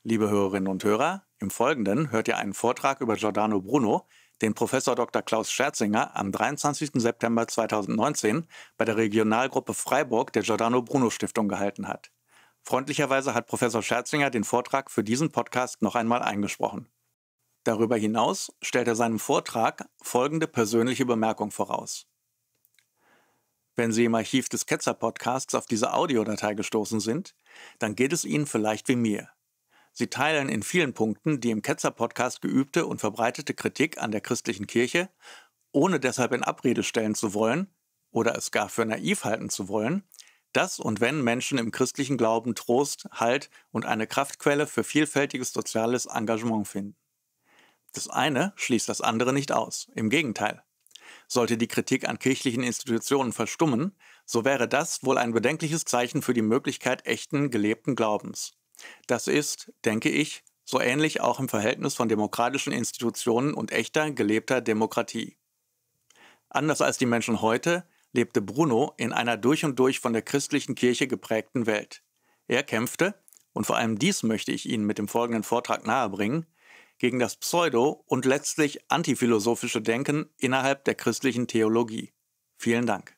Liebe Hörerinnen und Hörer, im Folgenden hört ihr einen Vortrag über Giordano Bruno, den Professor Dr. Klaus Scherzinger am 23. September 2019 bei der Regionalgruppe Freiburg der Giordano Bruno Stiftung gehalten hat. Freundlicherweise hat Professor Scherzinger den Vortrag für diesen Podcast noch einmal eingesprochen. Darüber hinaus stellt er seinem Vortrag folgende persönliche Bemerkung voraus. Wenn Sie im Archiv des Ketzer-Podcasts auf diese Audiodatei gestoßen sind, dann geht es Ihnen vielleicht wie mir. Sie teilen in vielen Punkten die im Ketzer-Podcast geübte und verbreitete Kritik an der christlichen Kirche, ohne deshalb in Abrede stellen zu wollen oder es gar für naiv halten zu wollen, dass und wenn Menschen im christlichen Glauben Trost, Halt und eine Kraftquelle für vielfältiges soziales Engagement finden. Das eine schließt das andere nicht aus, im Gegenteil. Sollte die Kritik an kirchlichen Institutionen verstummen, so wäre das wohl ein bedenkliches Zeichen für die Möglichkeit echten, gelebten Glaubens. Das ist, denke ich, so ähnlich auch im Verhältnis von demokratischen Institutionen und echter, gelebter Demokratie. Anders als die Menschen heute, lebte Bruno in einer durch und durch von der christlichen Kirche geprägten Welt. Er kämpfte, und vor allem dies möchte ich Ihnen mit dem folgenden Vortrag nahebringen, gegen das pseudo- und letztlich antiphilosophische Denken innerhalb der christlichen Theologie. Vielen Dank.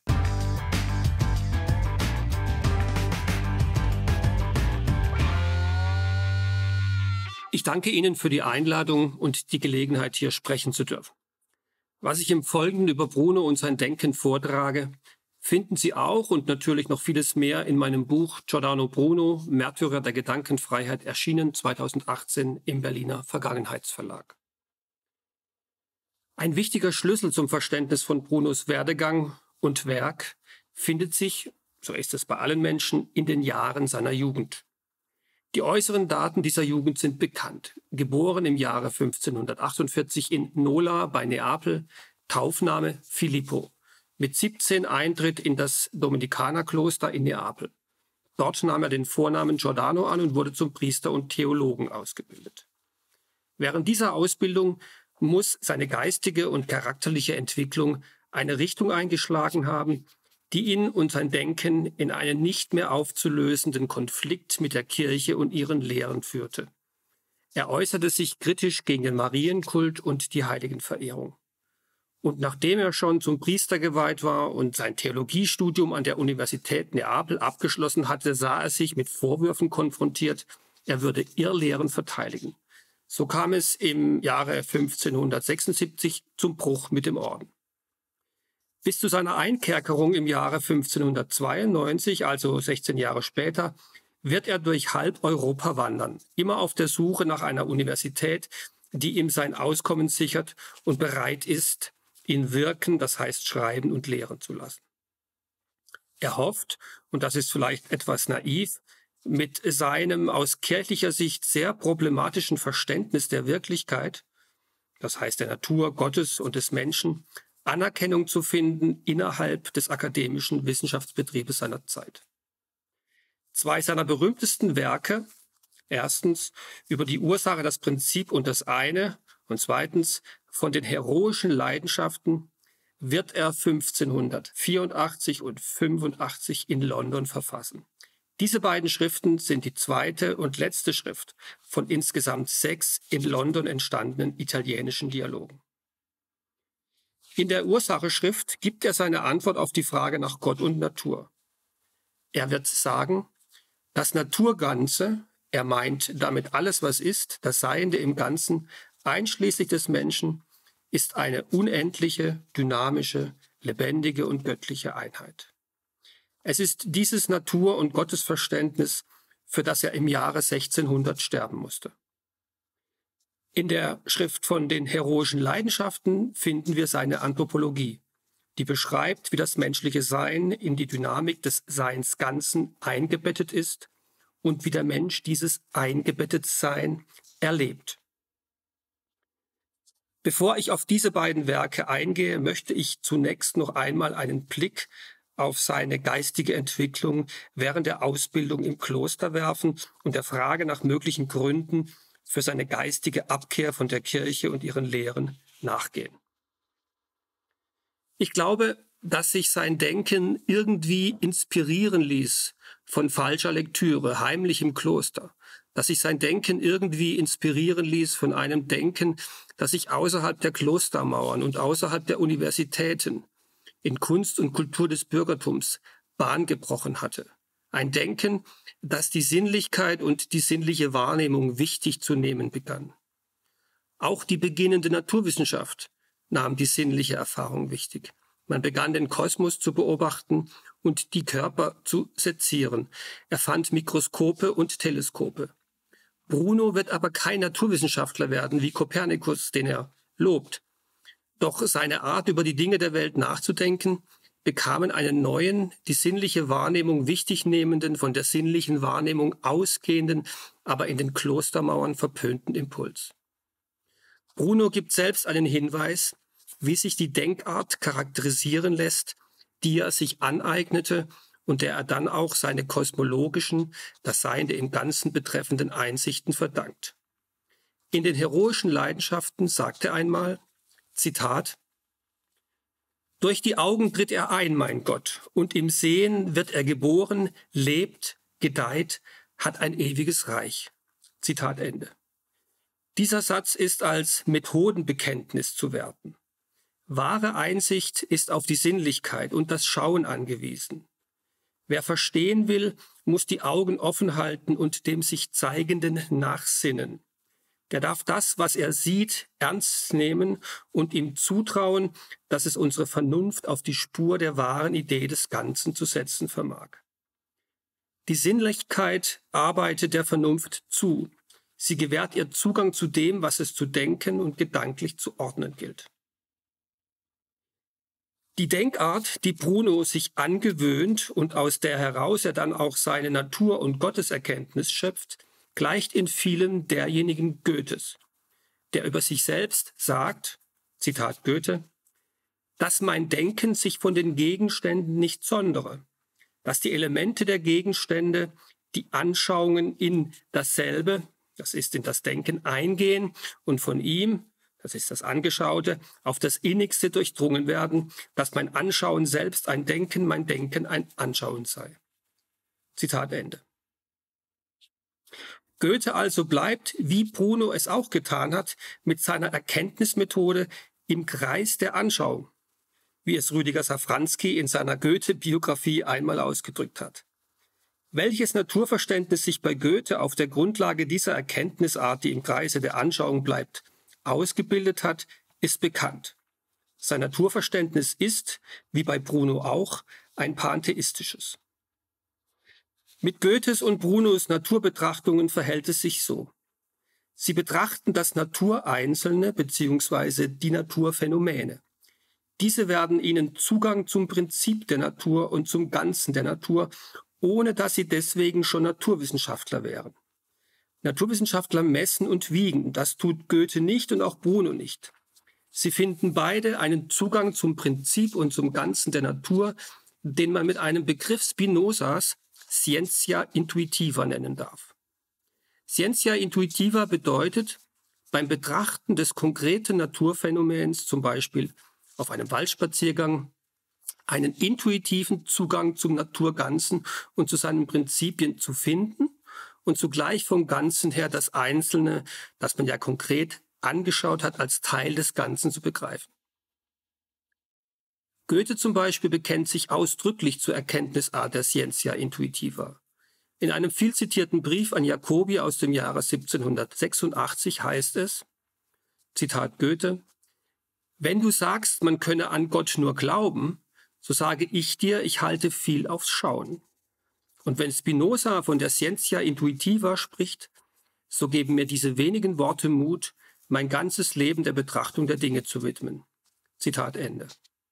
Ich danke Ihnen für die Einladung und die Gelegenheit, hier sprechen zu dürfen. Was ich im Folgenden über Bruno und sein Denken vortrage, finden Sie auch und natürlich noch vieles mehr in meinem Buch Giordano Bruno, Märtyrer der Gedankenfreiheit, erschienen 2018 im Berliner Vergangenheitsverlag. Ein wichtiger Schlüssel zum Verständnis von Brunos Werdegang und Werk findet sich, so ist es bei allen Menschen, in den Jahren seiner Jugend. Die äußeren Daten dieser Jugend sind bekannt. Geboren im Jahre 1548 in Nola bei Neapel, Taufname Filippo. Mit 17 Eintritt in das Dominikanerkloster in Neapel. Dort nahm er den Vornamen Giordano an und wurde zum Priester und Theologen ausgebildet. Während dieser Ausbildung muss seine geistige und charakterliche Entwicklung eine Richtung eingeschlagen haben, die ihn und sein Denken in einen nicht mehr aufzulösenden Konflikt mit der Kirche und ihren Lehren führte. Er äußerte sich kritisch gegen den Marienkult und die Heiligenverehrung. Und nachdem er schon zum Priester geweiht war und sein Theologiestudium an der Universität Neapel abgeschlossen hatte, sah er sich mit Vorwürfen konfrontiert, er würde Irrlehren verteidigen. So kam es im Jahre 1576 zum Bruch mit dem Orden. Bis zu seiner Einkerkerung im Jahre 1592, also 16 Jahre später, wird er durch halb Europa wandern, immer auf der Suche nach einer Universität, die ihm sein Auskommen sichert und bereit ist, ihn wirken, das heißt schreiben und lehren zu lassen. Er hofft, und das ist vielleicht etwas naiv, mit seinem aus kirchlicher Sicht sehr problematischen Verständnis der Wirklichkeit, das heißt der Natur, Gottes und des Menschen, Anerkennung zu finden innerhalb des akademischen Wissenschaftsbetriebes seiner Zeit. Zwei seiner berühmtesten Werke, erstens über die Ursache, das Prinzip und das eine und zweitens von den heroischen Leidenschaften, wird er 1584 und 85 in London verfassen. Diese beiden Schriften sind die zweite und letzte Schrift von insgesamt 6 in London entstandenen italienischen Dialogen. In der Ursache-Schrift gibt er seine Antwort auf die Frage nach Gott und Natur. Er wird sagen, das Naturganze, er meint damit alles, was ist, das Seiende im Ganzen, einschließlich des Menschen, ist eine unendliche, dynamische, lebendige und göttliche Einheit. Es ist dieses Natur- und Gottesverständnis, für das er im Jahre 1600 sterben musste. In der Schrift von den heroischen Leidenschaften finden wir seine Anthropologie, die beschreibt, wie das menschliche Sein in die Dynamik des Seins Ganzen eingebettet ist und wie der Mensch dieses Eingebettetsein erlebt. Bevor ich auf diese beiden Werke eingehe, möchte ich zunächst noch einmal einen Blick auf seine geistige Entwicklung während der Ausbildung im Kloster werfen und der Frage nach möglichen Gründen für seine geistige Abkehr von der Kirche und ihren Lehren nachgehen. Ich glaube, dass sich sein Denken irgendwie inspirieren ließ von falscher Lektüre, heimlich im Kloster, dass sich sein Denken irgendwie inspirieren ließ von einem Denken, das sich außerhalb der Klostermauern und außerhalb der Universitäten in Kunst und Kultur des Bürgertums Bahn gebrochen hatte. Ein Denken, das die Sinnlichkeit und die sinnliche Wahrnehmung wichtig zu nehmen begann. Auch die beginnende Naturwissenschaft nahm die sinnliche Erfahrung wichtig. Man begann den Kosmos zu beobachten und die Körper zu sezieren. Er fand Mikroskope und Teleskope. Bruno wird aber kein Naturwissenschaftler werden wie Kopernikus, den er lobt. Doch seine Art, über die Dinge der Welt nachzudenken, bekamen einen neuen, die sinnliche Wahrnehmung wichtig nehmenden, von der sinnlichen Wahrnehmung ausgehenden, aber in den Klostermauern verpönten Impuls. Bruno gibt selbst einen Hinweis, wie sich die Denkart charakterisieren lässt, die er sich aneignete und der er dann auch seine kosmologischen, das Seiende im Ganzen betreffenden Einsichten verdankt. In den heroischen Leidenschaften sagt er einmal, Zitat, durch die Augen tritt er ein, mein Gott, und im Sehen wird er geboren, lebt, gedeiht, hat ein ewiges Reich. Zitat Ende. Dieser Satz ist als Methodenbekenntnis zu werten. Wahre Einsicht ist auf die Sinnlichkeit und das Schauen angewiesen. Wer verstehen will, muss die Augen offen halten und dem sich Zeigenden nachsinnen. Der darf das, was er sieht, ernst nehmen und ihm zutrauen, dass es unsere Vernunft auf die Spur der wahren Idee des Ganzen zu setzen vermag. Die Sinnlichkeit arbeitet der Vernunft zu. Sie gewährt ihr Zugang zu dem, was es zu denken und gedanklich zu ordnen gilt. Die Denkart, die Bruno sich angewöhnt und aus der heraus er dann auch seine Natur- und Gotteserkenntnis schöpft, gleicht in vielen derjenigen Goethes, der über sich selbst sagt, Zitat Goethe, dass mein Denken sich von den Gegenständen nicht sondere, dass die Elemente der Gegenstände, die Anschauungen in dasselbe, das ist in das Denken, eingehen und von ihm, das ist das Angeschaute, auf das Innigste durchdrungen werden, dass mein Anschauen selbst ein Denken, mein Denken ein Anschauen sei. Zitat Ende. Goethe also bleibt, wie Bruno es auch getan hat, mit seiner Erkenntnismethode im Kreis der Anschauung, wie es Rüdiger Safranski in seiner Goethe-Biografie einmal ausgedrückt hat. Welches Naturverständnis sich bei Goethe auf der Grundlage dieser Erkenntnisart, die im Kreise der Anschauung bleibt, ausgebildet hat, ist bekannt. Sein Naturverständnis ist, wie bei Bruno auch, ein pantheistisches. Mit Goethes und Brunos Naturbetrachtungen verhält es sich so. Sie betrachten das Natureinzelne bzw. die Naturphänomene. Diese werden ihnen Zugang zum Prinzip der Natur und zum Ganzen der Natur, ohne dass sie deswegen schon Naturwissenschaftler wären. Naturwissenschaftler messen und wiegen, das tut Goethe nicht und auch Bruno nicht. Sie finden beide einen Zugang zum Prinzip und zum Ganzen der Natur, den man mit einem Begriff Spinozas Scientia intuitiva nennen darf. Scientia intuitiva bedeutet, beim Betrachten des konkreten Naturphänomens, zum Beispiel auf einem Waldspaziergang, einen intuitiven Zugang zum Naturganzen und zu seinen Prinzipien zu finden und zugleich vom Ganzen her das Einzelne, das man ja konkret angeschaut hat, als Teil des Ganzen zu begreifen. Goethe zum Beispiel bekennt sich ausdrücklich zur Erkenntnisart der Scientia intuitiva. In einem viel zitierten Brief an Jacobi aus dem Jahre 1786 heißt es, Zitat Goethe, wenn du sagst, man könne an Gott nur glauben, so sage ich dir, ich halte viel aufs Schauen. Und wenn Spinoza von der Scientia intuitiva spricht, so geben mir diese wenigen Worte Mut, mein ganzes Leben der Betrachtung der Dinge zu widmen. Zitat Ende.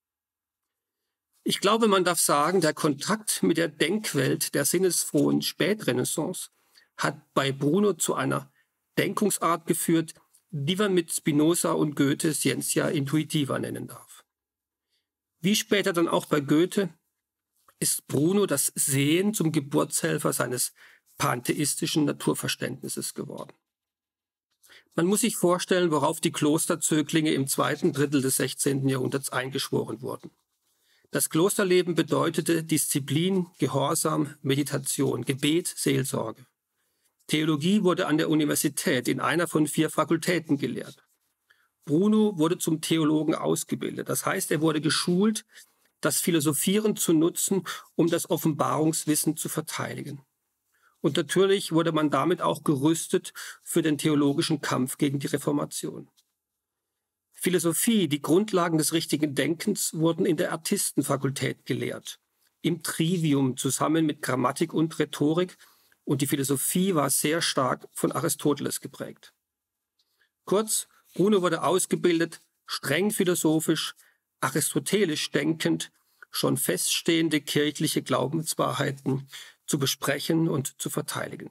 Ich glaube, man darf sagen, der Kontakt mit der Denkwelt der sinnesfrohen Spätrenaissance hat bei Bruno zu einer Denkungsart geführt, die man mit Spinoza und Goethe Scientia intuitiva nennen darf. Wie später dann auch bei Goethe ist Bruno das Sehen zum Geburtshelfer seines pantheistischen Naturverständnisses geworden. Man muss sich vorstellen, worauf die Klosterzöglinge im zweiten Drittel des 16. Jahrhunderts eingeschworen wurden. Das Klosterleben bedeutete Disziplin, Gehorsam, Meditation, Gebet, Seelsorge. Theologie wurde an der Universität in einer von 4 Fakultäten gelehrt. Bruno wurde zum Theologen ausgebildet. Das heißt, er wurde geschult, das Philosophieren zu nutzen, um das Offenbarungswissen zu verteidigen. Und natürlich wurde man damit auch gerüstet für den theologischen Kampf gegen die Reformation. Philosophie, die Grundlagen des richtigen Denkens, wurden in der Artistenfakultät gelehrt, im Trivium zusammen mit Grammatik und Rhetorik, und die Philosophie war sehr stark von Aristoteles geprägt. Kurz, Bruno wurde ausgebildet, streng philosophisch, aristotelisch denkend, schon feststehende kirchliche Glaubenswahrheiten zu besprechen und zu verteidigen.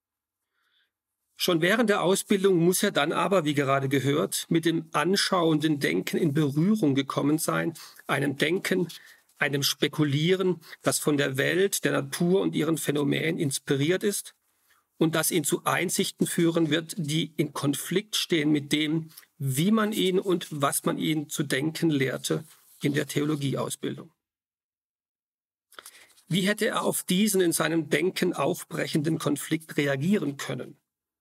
Schon während der Ausbildung muss er dann aber, wie gerade gehört, mit dem anschauenden Denken in Berührung gekommen sein, einem Denken, einem Spekulieren, das von der Welt, der Natur und ihren Phänomenen inspiriert ist und das ihn zu Einsichten führen wird, die in Konflikt stehen mit dem, wie man ihn und was man ihn zu denken lehrte in der Theologieausbildung. Wie hätte er auf diesen in seinem Denken aufbrechenden Konflikt reagieren können?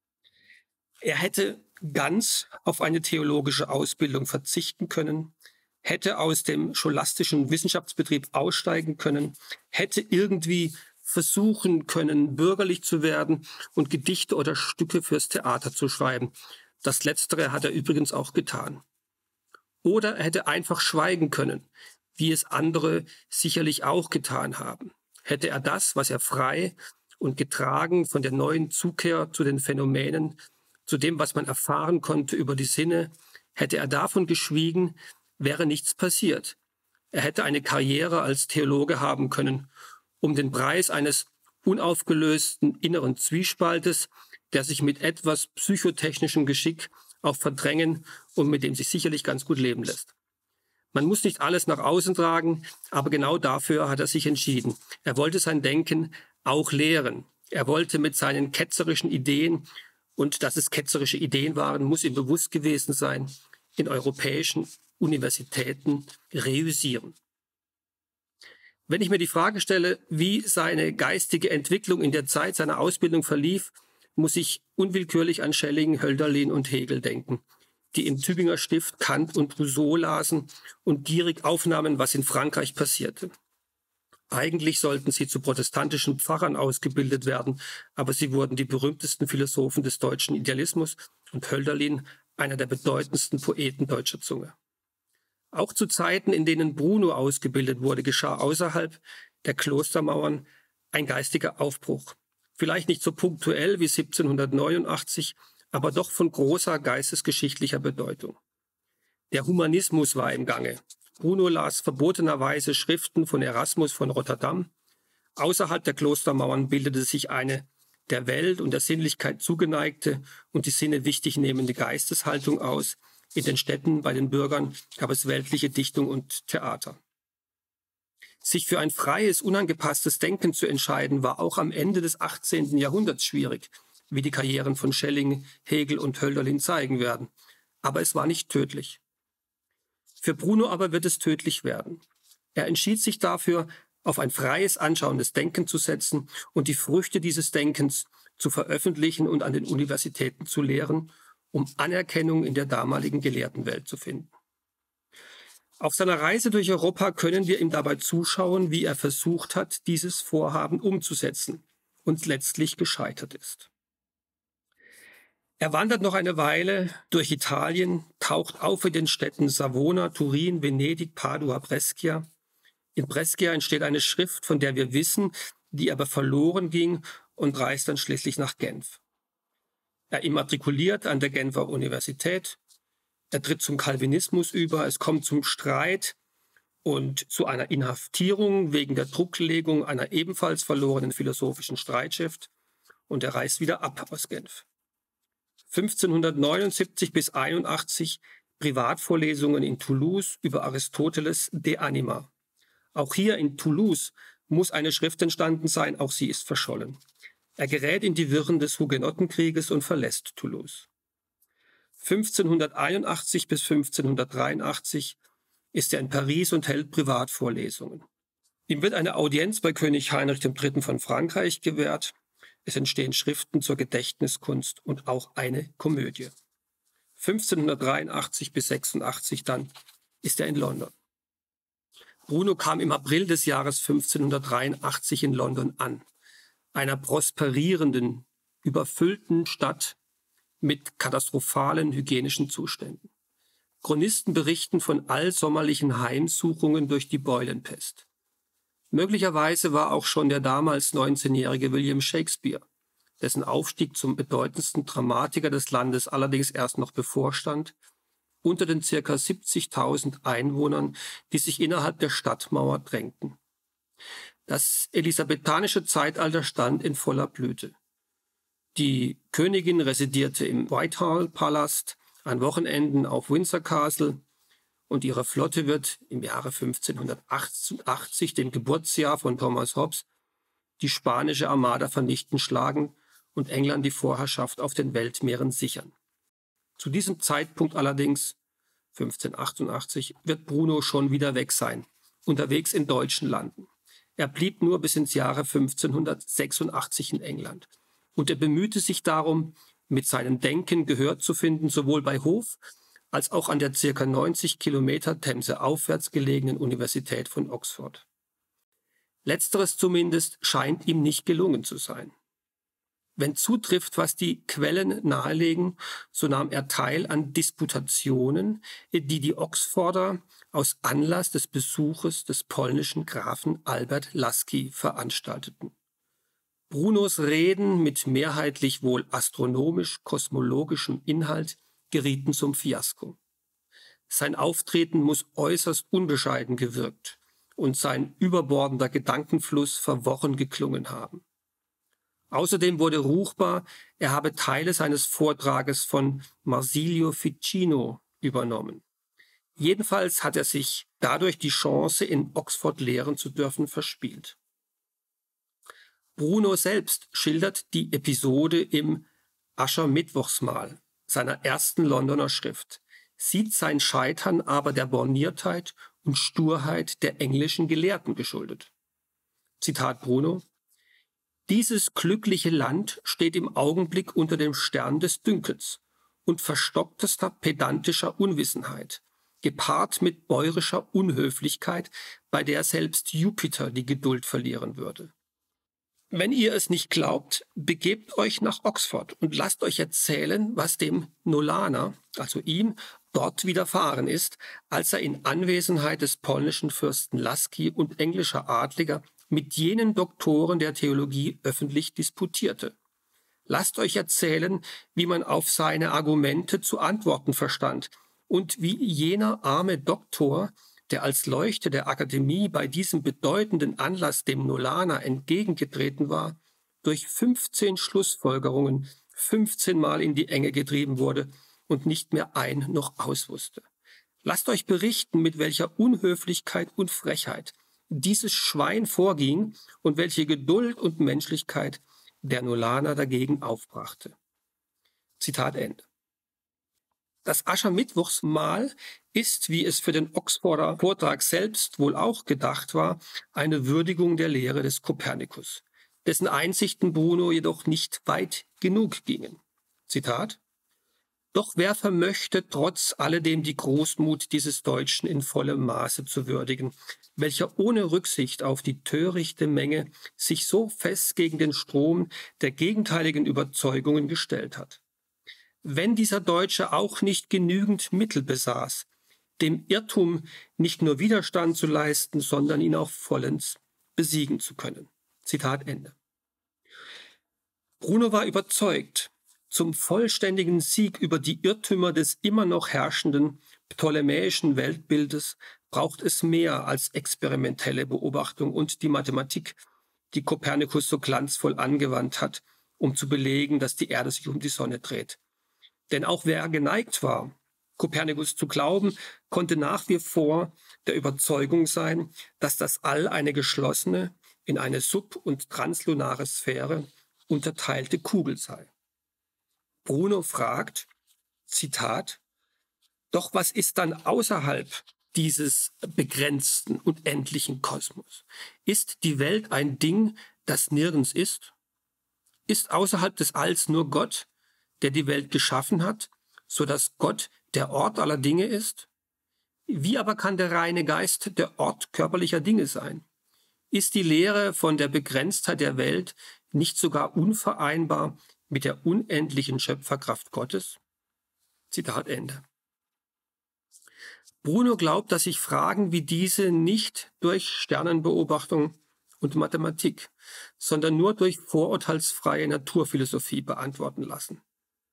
Er hätte ganz auf eine theologische Ausbildung verzichten können, hätte aus dem scholastischen Wissenschaftsbetrieb aussteigen können, hätte irgendwie versuchen können, bürgerlich zu werden und Gedichte oder Stücke fürs Theater zu schreiben. Das Letztere hat er übrigens auch getan. Oder er hätte einfach schweigen können, wie es andere sicherlich auch getan haben. Hätte er das, was er frei und getragen von der neuen Zukehr zu den Phänomenen, zu dem, was man erfahren konnte über die Sinne, hätte er davon geschwiegen, wäre nichts passiert. Er hätte eine Karriere als Theologe haben können, um den Preis eines unaufgelösten inneren Zwiespaltes, der sich mit etwas psychotechnischem Geschick auch verdrängen und mit dem sich sicherlich ganz gut leben lässt. Man muss nicht alles nach außen tragen, aber genau dafür hat er sich entschieden. Er wollte sein Denken auch lehren. Er wollte mit seinen ketzerischen Ideen, und dass es ketzerische Ideen waren, muss ihm bewusst gewesen sein, in europäischen Universitäten reüssieren. Wenn ich mir die Frage stelle, wie seine geistige Entwicklung in der Zeit seiner Ausbildung verlief, muss ich unwillkürlich an Schelling, Hölderlin und Hegel denken, die im Tübinger Stift Kant und Rousseau lasen und gierig aufnahmen, was in Frankreich passierte. Eigentlich sollten sie zu protestantischen Pfarrern ausgebildet werden, aber sie wurden die berühmtesten Philosophen des deutschen Idealismus und Hölderlin einer der bedeutendsten Poeten deutscher Zunge. Auch zu Zeiten, in denen Bruno ausgebildet wurde, geschah außerhalb der Klostermauern ein geistiger Aufbruch. Vielleicht nicht so punktuell wie 1789, aber doch von großer geistesgeschichtlicher Bedeutung. Der Humanismus war im Gange. Bruno las verbotenerweise Schriften von Erasmus von Rotterdam. Außerhalb der Klostermauern bildete sich eine der Welt und der Sinnlichkeit zugeneigte und die Sinne wichtig nehmende Geisteshaltung aus. In den Städten, bei den Bürgern gab es weltliche Dichtung und Theater. Sich für ein freies, unangepasstes Denken zu entscheiden, war auch am Ende des 18. Jahrhunderts schwierig, wie die Karrieren von Schelling, Hegel und Hölderlin zeigen werden. Aber es war nicht tödlich. Für Bruno aber wird es tödlich werden. Er entschied sich dafür, auf ein freies, anschauendes Denken zu setzen und die Früchte dieses Denkens zu veröffentlichen und an den Universitäten zu lehren, um Anerkennung in der damaligen Gelehrtenwelt zu finden. Auf seiner Reise durch Europa können wir ihm dabei zuschauen, wie er versucht hat, dieses Vorhaben umzusetzen und letztlich gescheitert ist. Er wandert noch eine Weile durch Italien, taucht auf in den Städten Savona, Turin, Venedig, Padua, Brescia. In Brescia entsteht eine Schrift, von der wir wissen, die aber verloren ging, und reist dann schließlich nach Genf. Er immatrikuliert an der Genfer Universität, er tritt zum Calvinismus über, es kommt zum Streit und zu einer Inhaftierung wegen der Drucklegung einer ebenfalls verlorenen philosophischen Streitschrift, und er reist wieder ab aus Genf. 1579 bis 81 Privatvorlesungen in Toulouse über Aristoteles De Anima. Auch hier in Toulouse muss eine Schrift entstanden sein, auch sie ist verschollen. Er gerät in die Wirren des Hugenottenkrieges und verlässt Toulouse. 1581 bis 1583 ist er in Paris und hält Privatvorlesungen. Ihm wird eine Audienz bei König Heinrich III. Von Frankreich gewährt. Es entstehen Schriften zur Gedächtniskunst und auch eine Komödie. 1583 bis 86 dann ist er in London. Bruno kam im April des Jahres 1583 in London an, einer prosperierenden, überfüllten Stadt mit katastrophalen hygienischen Zuständen. Chronisten berichten von allsommerlichen Heimsuchungen durch die Beulenpest. Möglicherweise war auch schon der damals 19-jährige William Shakespeare, dessen Aufstieg zum bedeutendsten Dramatiker des Landes allerdings erst noch bevorstand, unter den ca. 70.000 Einwohnern, die sich innerhalb der Stadtmauer drängten. Das elisabethanische Zeitalter stand in voller Blüte. Die Königin residierte im Whitehall-Palast, an Wochenenden auf Windsor Castle, und ihre Flotte wird im Jahre 1588, dem Geburtsjahr von Thomas Hobbes, die spanische Armada vernichten schlagen und England die Vorherrschaft auf den Weltmeeren sichern. Zu diesem Zeitpunkt allerdings, 1588, wird Bruno schon wieder weg sein, unterwegs in deutschen Landen. Er blieb nur bis ins Jahre 1586 in England und er bemühte sich darum, mit seinem Denken Gehör zu finden, sowohl bei Hof als auch an der ca. 90 Kilometer Themse aufwärts gelegenen Universität von Oxford. Letzteres zumindest scheint ihm nicht gelungen zu sein. Wenn zutrifft, was die Quellen nahelegen, so nahm er teil an Disputationen, die Oxforder aus Anlass des Besuches des polnischen Grafen Albert Laski veranstalteten. Brunos Reden mit mehrheitlich wohl astronomisch-kosmologischem Inhalt gerieten zum Fiasko. Sein Auftreten muss äußerst unbescheiden gewirkt und sein überbordender Gedankenfluss verworren geklungen haben. Außerdem wurde ruchbar, er habe Teile seines Vortrages von Marsilio Ficino übernommen. Jedenfalls hat er sich dadurch die Chance, in Oxford lehren zu dürfen, verspielt. Bruno selbst schildert die Episode im Aschermittwochsmahl, seiner ersten Londoner Schrift, sieht sein Scheitern aber der Borniertheit und Sturheit der englischen Gelehrten geschuldet. Zitat Bruno: Dieses glückliche Land steht im Augenblick unter dem Stern des Dünkels und verstocktester pedantischer Unwissenheit, gepaart mit bäurischer Unhöflichkeit, bei der selbst Jupiter die Geduld verlieren würde. Wenn ihr es nicht glaubt, begebt euch nach Oxford und lasst euch erzählen, was dem Nolaner, also ihm, dort widerfahren ist, als er in Anwesenheit des polnischen Fürsten Laski und englischer Adliger mit jenen Doktoren der Theologie öffentlich disputierte. Lasst euch erzählen, wie man auf seine Argumente zu antworten verstand und wie jener arme Doktor, der als Leuchte der Akademie bei diesem bedeutenden Anlass dem Nolaner entgegengetreten war, durch 15 Schlussfolgerungen 15 Mal in die Enge getrieben wurde und nicht mehr ein noch aus wusste. Lasst euch berichten, mit welcher Unhöflichkeit und Frechheit dieses Schwein vorging und welche Geduld und Menschlichkeit der Nolaner dagegen aufbrachte. Zitat Ende. Das Aschermittwochsmahl ist, wie es für den Oxforder Vortrag selbst wohl auch gedacht war, eine Würdigung der Lehre des Kopernikus, dessen Einsichten Bruno jedoch nicht weit genug gingen. Zitat: Doch wer vermöchte trotz alledem die Großmut dieses Deutschen in vollem Maße zu würdigen, welcher ohne Rücksicht auf die törichte Menge sich so fest gegen den Strom der gegenteiligen Überzeugungen gestellt hat. Wenn dieser Deutsche auch nicht genügend Mittel besaß, dem Irrtum nicht nur Widerstand zu leisten, sondern ihn auch vollends besiegen zu können. Zitat Ende. Bruno war überzeugt, zum vollständigen Sieg über die Irrtümer des immer noch herrschenden ptolemäischen Weltbildes braucht es mehr als experimentelle Beobachtung und die Mathematik, die Kopernikus so glanzvoll angewandt hat, um zu belegen, dass die Erde sich um die Sonne dreht. Denn auch wer geneigt war, Kopernikus zu glauben, konnte nach wie vor der Überzeugung sein, dass das All eine geschlossene, in eine sub- und translunare Sphäre unterteilte Kugel sei. Bruno fragt, Zitat: Doch was ist dann außerhalb dieses begrenzten und endlichen Kosmos? Ist die Welt ein Ding, das nirgends ist? Ist außerhalb des Alls nur Gott, der die Welt geschaffen hat, so dass Gott der Ort aller Dinge ist? Wie aber kann der reine Geist der Ort körperlicher Dinge sein? Ist die Lehre von der Begrenztheit der Welt nicht sogar unvereinbar mit der unendlichen Schöpferkraft Gottes? Zitat Ende. Bruno glaubt, dass sich Fragen wie diese nicht durch Sternenbeobachtung und Mathematik, sondern nur durch vorurteilsfreie Naturphilosophie beantworten lassen.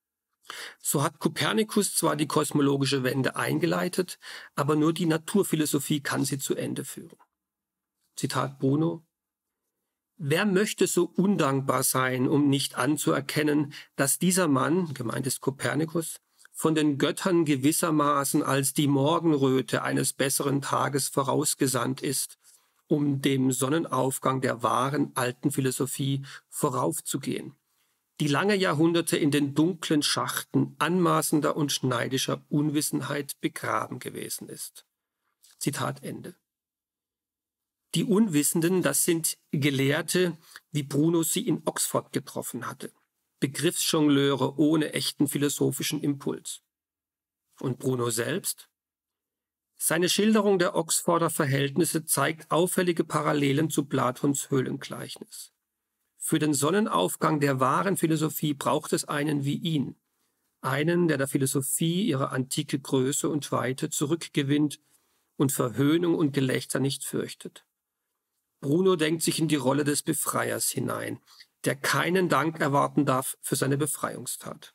So hat Kopernikus zwar die kosmologische Wende eingeleitet, aber nur die Naturphilosophie kann sie zu Ende führen. Zitat Bruno: Wer möchte so undankbar sein, um nicht anzuerkennen, dass dieser Mann, gemeint ist Kopernikus, von den Göttern gewissermaßen als die Morgenröte eines besseren Tages vorausgesandt ist, um dem Sonnenaufgang der wahren alten Philosophie voraufzugehen, die lange Jahrhunderte in den dunklen Schachten anmaßender und schneidischer Unwissenheit begraben gewesen ist. Zitat Ende. Die Unwissenden, das sind Gelehrte, wie Bruno sie in Oxford getroffen hatte. Begriffsjongleure ohne echten philosophischen Impuls. Und Bruno selbst? Seine Schilderung der Oxforder Verhältnisse zeigt auffällige Parallelen zu Platons Höhlengleichnis. Für den Sonnenaufgang der wahren Philosophie braucht es einen wie ihn. Einen, der Philosophie ihre antike Größe und Weite zurückgewinnt und Verhöhnung und Gelächter nicht fürchtet. Bruno denkt sich in die Rolle des Befreiers hinein, der keinen Dank erwarten darf für seine Befreiungstat.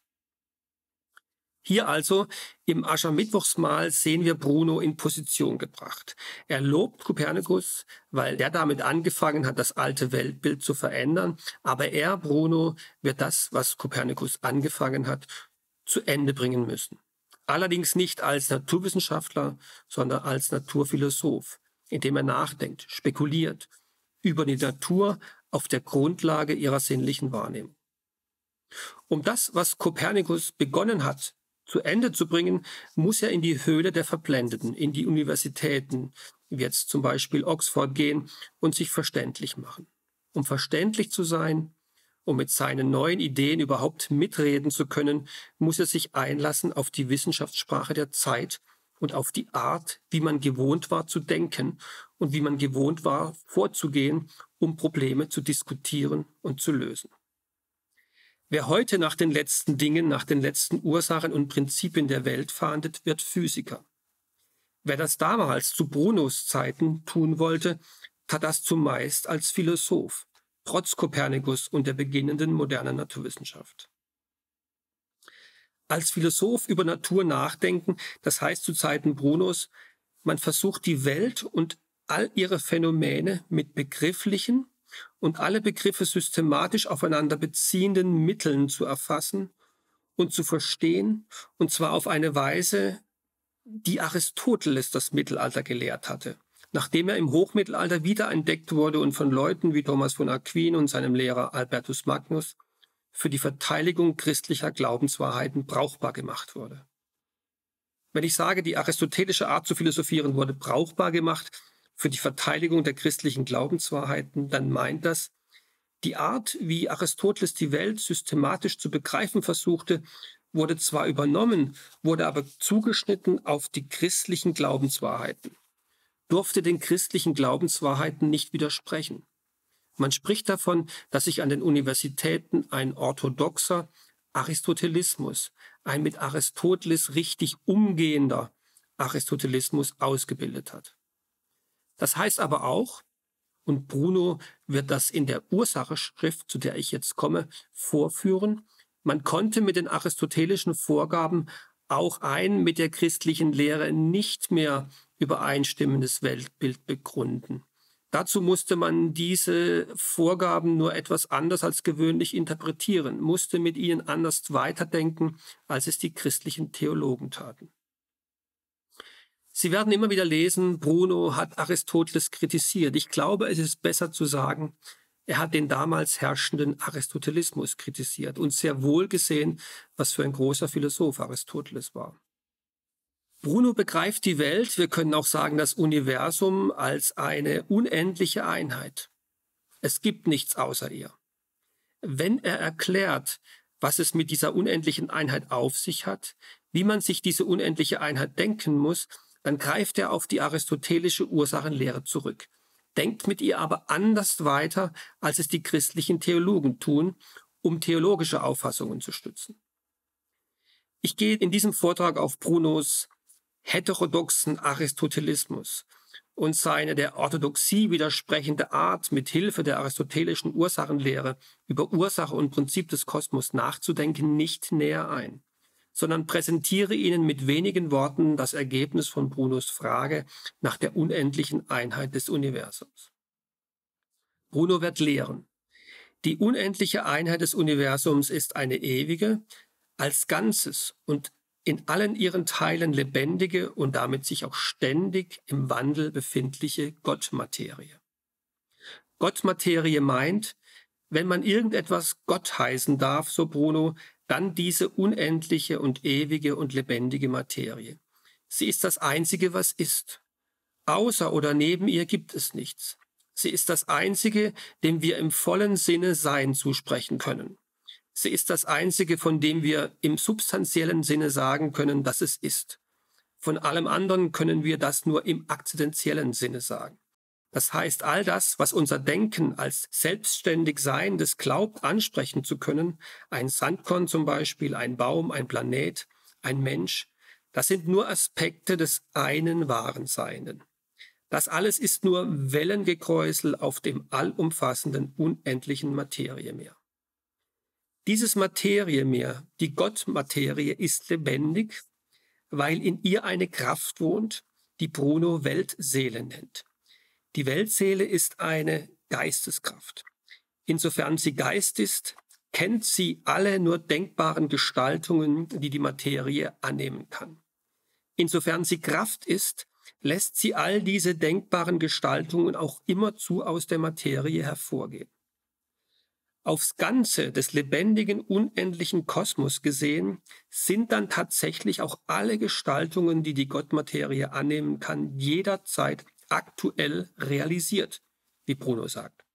Hier also im Aschermittwochsmahl sehen wir Bruno in Position gebracht. Er lobt Kopernikus, weil der damit angefangen hat, das alte Weltbild zu verändern, aber er, Bruno, wird das, was Kopernikus angefangen hat, zu Ende bringen müssen. Allerdings nicht als Naturwissenschaftler, sondern als Naturphilosoph, indem er nachdenkt, spekuliert über die Natur auf der Grundlage ihrer sinnlichen Wahrnehmung. Um das, was Kopernikus begonnen hat, zu Ende zu bringen, muss er in die Höhle der Verblendeten, in die Universitäten, wie jetzt zum Beispiel Oxford, gehen und sich verständlich machen. Um verständlich zu sein, um mit seinen neuen Ideen überhaupt mitreden zu können, muss er sich einlassen auf die Wissenschaftssprache der Zeit und auf die Art, wie man gewohnt war zu denken und wie man gewohnt war vorzugehen, um Probleme zu diskutieren und zu lösen. Wer heute nach den letzten Dingen, nach den letzten Ursachen und Prinzipien der Welt fahndet, wird Physiker. Wer das damals zu Brunos Zeiten tun wollte, tat das zumeist als Philosoph, trotz Kopernikus und der beginnenden modernen Naturwissenschaft. Als Philosoph über Natur nachdenken, das heißt zu Zeiten Brunos, man versucht die Welt und all ihre Phänomene mit begrifflichen und alle Begriffe systematisch aufeinander beziehenden Mitteln zu erfassen und zu verstehen, und zwar auf eine Weise, die Aristoteles das Mittelalter gelehrt hatte, nachdem er im Hochmittelalter wiederentdeckt wurde und von Leuten wie Thomas von Aquin und seinem Lehrer Albertus Magnus für die Verteidigung christlicher Glaubenswahrheiten brauchbar gemacht wurde. Wenn ich sage, die aristotelische Art zu philosophieren wurde brauchbar gemacht für die Verteidigung der christlichen Glaubenswahrheiten, dann meint das, die Art, wie Aristoteles die Welt systematisch zu begreifen versuchte, wurde zwar übernommen, wurde aber zugeschnitten auf die christlichen Glaubenswahrheiten, durfte den christlichen Glaubenswahrheiten nicht widersprechen. Man spricht davon, dass sich an den Universitäten ein orthodoxer Aristotelismus, ein mit Aristoteles richtig umgehender Aristotelismus ausgebildet hat. Das heißt aber auch, und Bruno wird das in der Ursache-Schrift, zu der ich jetzt komme, vorführen, man konnte mit den aristotelischen Vorgaben auch ein mit der christlichen Lehre nicht mehr übereinstimmendes Weltbild begründen. Dazu musste man diese Vorgaben nur etwas anders als gewöhnlich interpretieren, musste mit ihnen anders weiterdenken, als es die christlichen Theologen taten. Sie werden immer wieder lesen, Bruno hat Aristoteles kritisiert. Ich glaube, es ist besser zu sagen, er hat den damals herrschenden Aristotelismus kritisiert und sehr wohl gesehen, was für ein großer Philosoph Aristoteles war. Bruno begreift die Welt, wir können auch sagen das Universum, als eine unendliche Einheit. Es gibt nichts außer ihr. Wenn er erklärt, was es mit dieser unendlichen Einheit auf sich hat, wie man sich diese unendliche Einheit denken muss, dann greift er auf die aristotelische Ursachenlehre zurück, denkt mit ihr aber anders weiter, als es die christlichen Theologen tun, um theologische Auffassungen zu stützen. Ich gehe in diesem Vortrag auf Brunos heterodoxen Aristotelismus und seine der Orthodoxie widersprechende Art, mit Hilfe der aristotelischen Ursachenlehre über Ursache und Prinzip des Kosmos nachzudenken, nicht näher ein, sondern präsentiere Ihnen mit wenigen Worten das Ergebnis von Brunos Frage nach der unendlichen Einheit des Universums. Bruno wird lehren: Die unendliche Einheit des Universums ist eine ewige, als Ganzes und in allen ihren Teilen lebendige und damit sich auch ständig im Wandel befindliche Gottmaterie. Gottmaterie meint, wenn man irgendetwas Gott heißen darf, so Bruno, dann diese unendliche und ewige und lebendige Materie. Sie ist das Einzige, was ist. Außer oder neben ihr gibt es nichts. Sie ist das Einzige, dem wir im vollen Sinne Sein zusprechen können. Sie ist das Einzige, von dem wir im substanziellen Sinne sagen können, dass es ist. Von allem anderen können wir das nur im akzidentiellen Sinne sagen. Das heißt, all das, was unser Denken als selbstständig Seiendes glaubt, ansprechen zu können, ein Sandkorn zum Beispiel, ein Baum, ein Planet, ein Mensch, das sind nur Aspekte des einen wahren Seienden. Das alles ist nur Wellengekräusel auf dem allumfassenden, unendlichen Materiemeer. Dieses Materiemeer, die Gottmaterie, ist lebendig, weil in ihr eine Kraft wohnt, die Bruno Weltseele nennt. Die Weltseele ist eine Geisteskraft. Insofern sie Geist ist, kennt sie alle nur denkbaren Gestaltungen, die die Materie annehmen kann. Insofern sie Kraft ist, lässt sie all diese denkbaren Gestaltungen auch immerzu aus der Materie hervorgehen. Aufs Ganze des lebendigen, unendlichen Kosmos gesehen, sind dann tatsächlich auch alle Gestaltungen, die die Gottmaterie annehmen kann, jederzeit aktuell realisiert, wie Bruno sagt.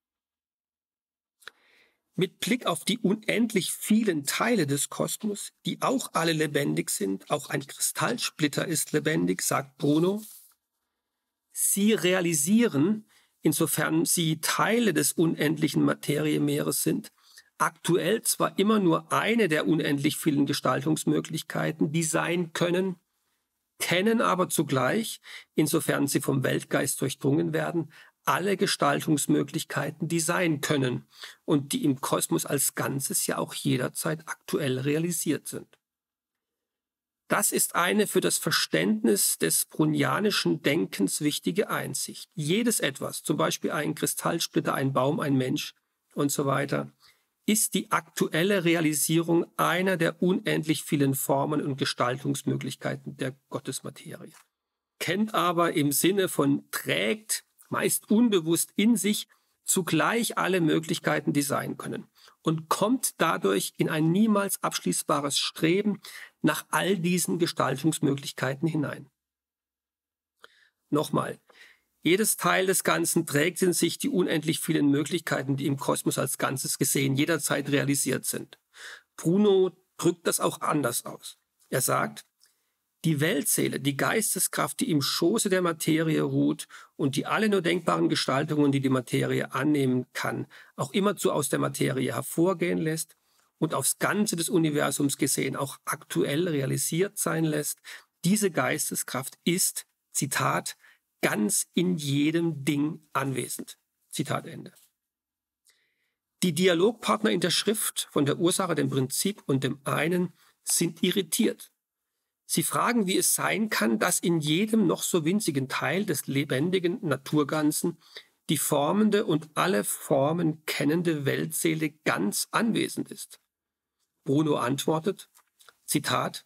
Mit Blick auf die unendlich vielen Teile des Kosmos, die auch alle lebendig sind, auch ein Kristallsplitter ist lebendig, sagt Bruno, sie realisieren, insofern sie Teile des unendlichen Materiemeeres sind, aktuell zwar immer nur eine der unendlich vielen Gestaltungsmöglichkeiten, die sein können, kennen aber zugleich, insofern sie vom Weltgeist durchdrungen werden, alle Gestaltungsmöglichkeiten, die sein können und die im Kosmos als Ganzes ja auch jederzeit aktuell realisiert sind. Das ist eine für das Verständnis des brownianischen Denkens wichtige Einsicht. Jedes Etwas, zum Beispiel ein Kristallsplitter, ein Baum, ein Mensch und so weiter, ist die aktuelle Realisierung einer der unendlich vielen Formen und Gestaltungsmöglichkeiten der Gottesmaterie. Kennt aber im Sinne von trägt, meist unbewusst in sich, zugleich alle Möglichkeiten, die sein können und kommt dadurch in ein niemals abschließbares Streben nach all diesen Gestaltungsmöglichkeiten hinein. Nochmal, jedes Teil des Ganzen trägt in sich die unendlich vielen Möglichkeiten, die im Kosmos als Ganzes gesehen jederzeit realisiert sind. Bruno drückt das auch anders aus. Er sagt, die Weltseele, die Geisteskraft, die im Schoße der Materie ruht und die alle nur denkbaren Gestaltungen, die die Materie annehmen kann, auch immerzu aus der Materie hervorgehen lässt und aufs Ganze des Universums gesehen auch aktuell realisiert sein lässt, diese Geisteskraft ist, Zitat, ganz in jedem Ding anwesend. Zitat Ende. Die Dialogpartner in der Schrift von der Ursache, dem Prinzip und dem einen sind irritiert. Sie fragen, wie es sein kann, dass in jedem noch so winzigen Teil des lebendigen Naturganzen die formende und alle Formen kennende Weltseele ganz anwesend ist. Bruno antwortet, Zitat,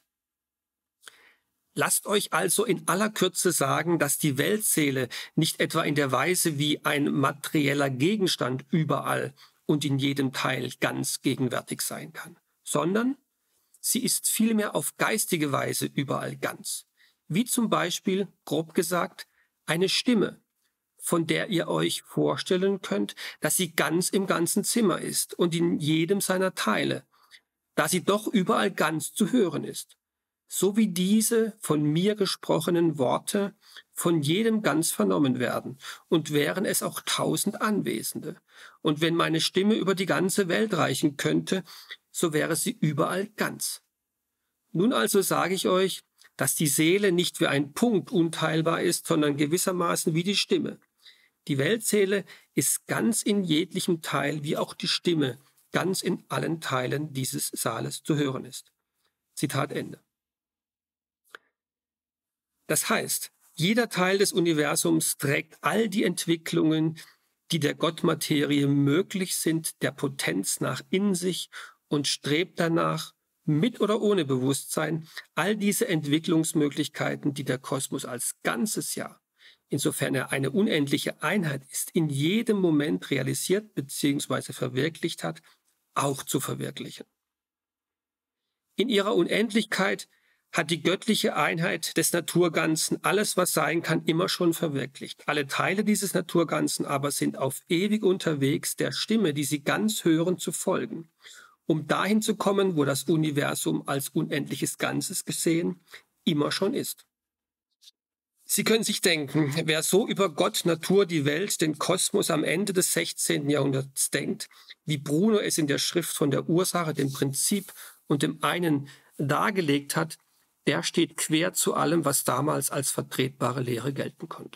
Lasst euch also in aller Kürze sagen, dass die Weltseele nicht etwa in der Weise wie ein materieller Gegenstand überall und in jedem Teil ganz gegenwärtig sein kann, sondern sie ist vielmehr auf geistige Weise überall ganz. Wie zum Beispiel, grob gesagt, eine Stimme, von der ihr euch vorstellen könnt, dass sie ganz im ganzen Zimmer ist und in jedem seiner Teile, da sie doch überall ganz zu hören ist. So wie diese von mir gesprochenen Worte von jedem ganz vernommen werden, und wären es auch 1000 Anwesende. Und wenn meine Stimme über die ganze Welt reichen könnte, so wäre sie überall ganz. Nun also sage ich euch, dass die Seele nicht wie ein Punkt unteilbar ist, sondern gewissermaßen wie die Stimme. Die Weltseele ist ganz in jeglichem Teil, wie auch die Stimme ganz in allen Teilen dieses Saales zu hören ist. Zitat Ende. Das heißt, jeder Teil des Universums trägt all die Entwicklungen, die der Gottmaterie möglich sind, der Potenz nach in sich und strebt danach, mit oder ohne Bewusstsein, all diese Entwicklungsmöglichkeiten, die der Kosmos als ganzes Jahr, insofern er eine unendliche Einheit ist, in jedem Moment realisiert bzw. verwirklicht hat, auch zu verwirklichen. In ihrer Unendlichkeit hat die göttliche Einheit des Naturganzen alles, was sein kann, immer schon verwirklicht. Alle Teile dieses Naturganzen aber sind auf ewig unterwegs, der Stimme, die sie ganz hören, zu folgen, um dahin zu kommen, wo das Universum als unendliches Ganzes gesehen immer schon ist. Sie können sich denken, wer so über Gott, Natur, die Welt, den Kosmos am Ende des 16. Jahrhunderts denkt, wie Bruno es in der Schrift von der Ursache, dem Prinzip und dem einen dargelegt hat, der steht quer zu allem, was damals als vertretbare Lehre gelten konnte.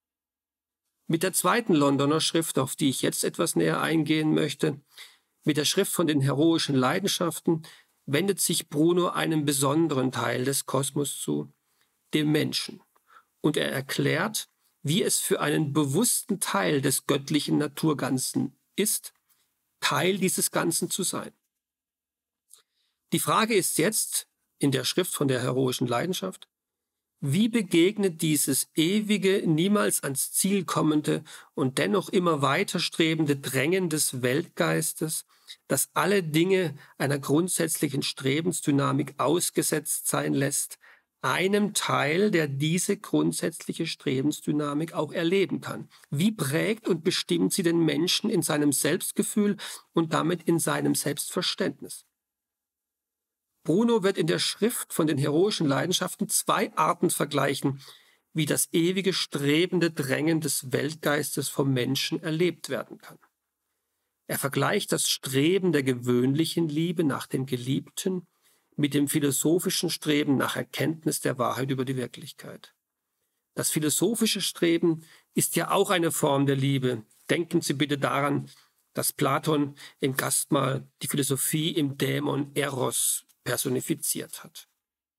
Mit der zweiten Londoner Schrift, auf die ich jetzt etwas näher eingehen möchte, mit der Schrift von den heroischen Leidenschaften, wendet sich Bruno einem besonderen Teil des Kosmos zu, dem Menschen. Und er erklärt, wie es für einen bewussten Teil des göttlichen Naturganzen ist, Teil dieses Ganzen zu sein. Die Frage ist jetzt, in der Schrift von der heroischen Leidenschaft, wie begegnet dieses ewige, niemals ans Ziel kommende und dennoch immer weiter strebende Drängen des Weltgeistes, das alle Dinge einer grundsätzlichen Strebensdynamik ausgesetzt sein lässt, einem Teil, der diese grundsätzliche Strebensdynamik auch erleben kann? Wie prägt und bestimmt sie den Menschen in seinem Selbstgefühl und damit in seinem Selbstverständnis? Bruno wird in der Schrift von den heroischen Leidenschaften zwei Arten vergleichen, wie das ewige strebende Drängen des Weltgeistes vom Menschen erlebt werden kann. Er vergleicht das Streben der gewöhnlichen Liebe nach dem Geliebten mit dem philosophischen Streben nach Erkenntnis der Wahrheit über die Wirklichkeit. Das philosophische Streben ist ja auch eine Form der Liebe. Denken Sie bitte daran, dass Platon im Gastmahl die Philosophie im Dämon Eros personifiziert hat.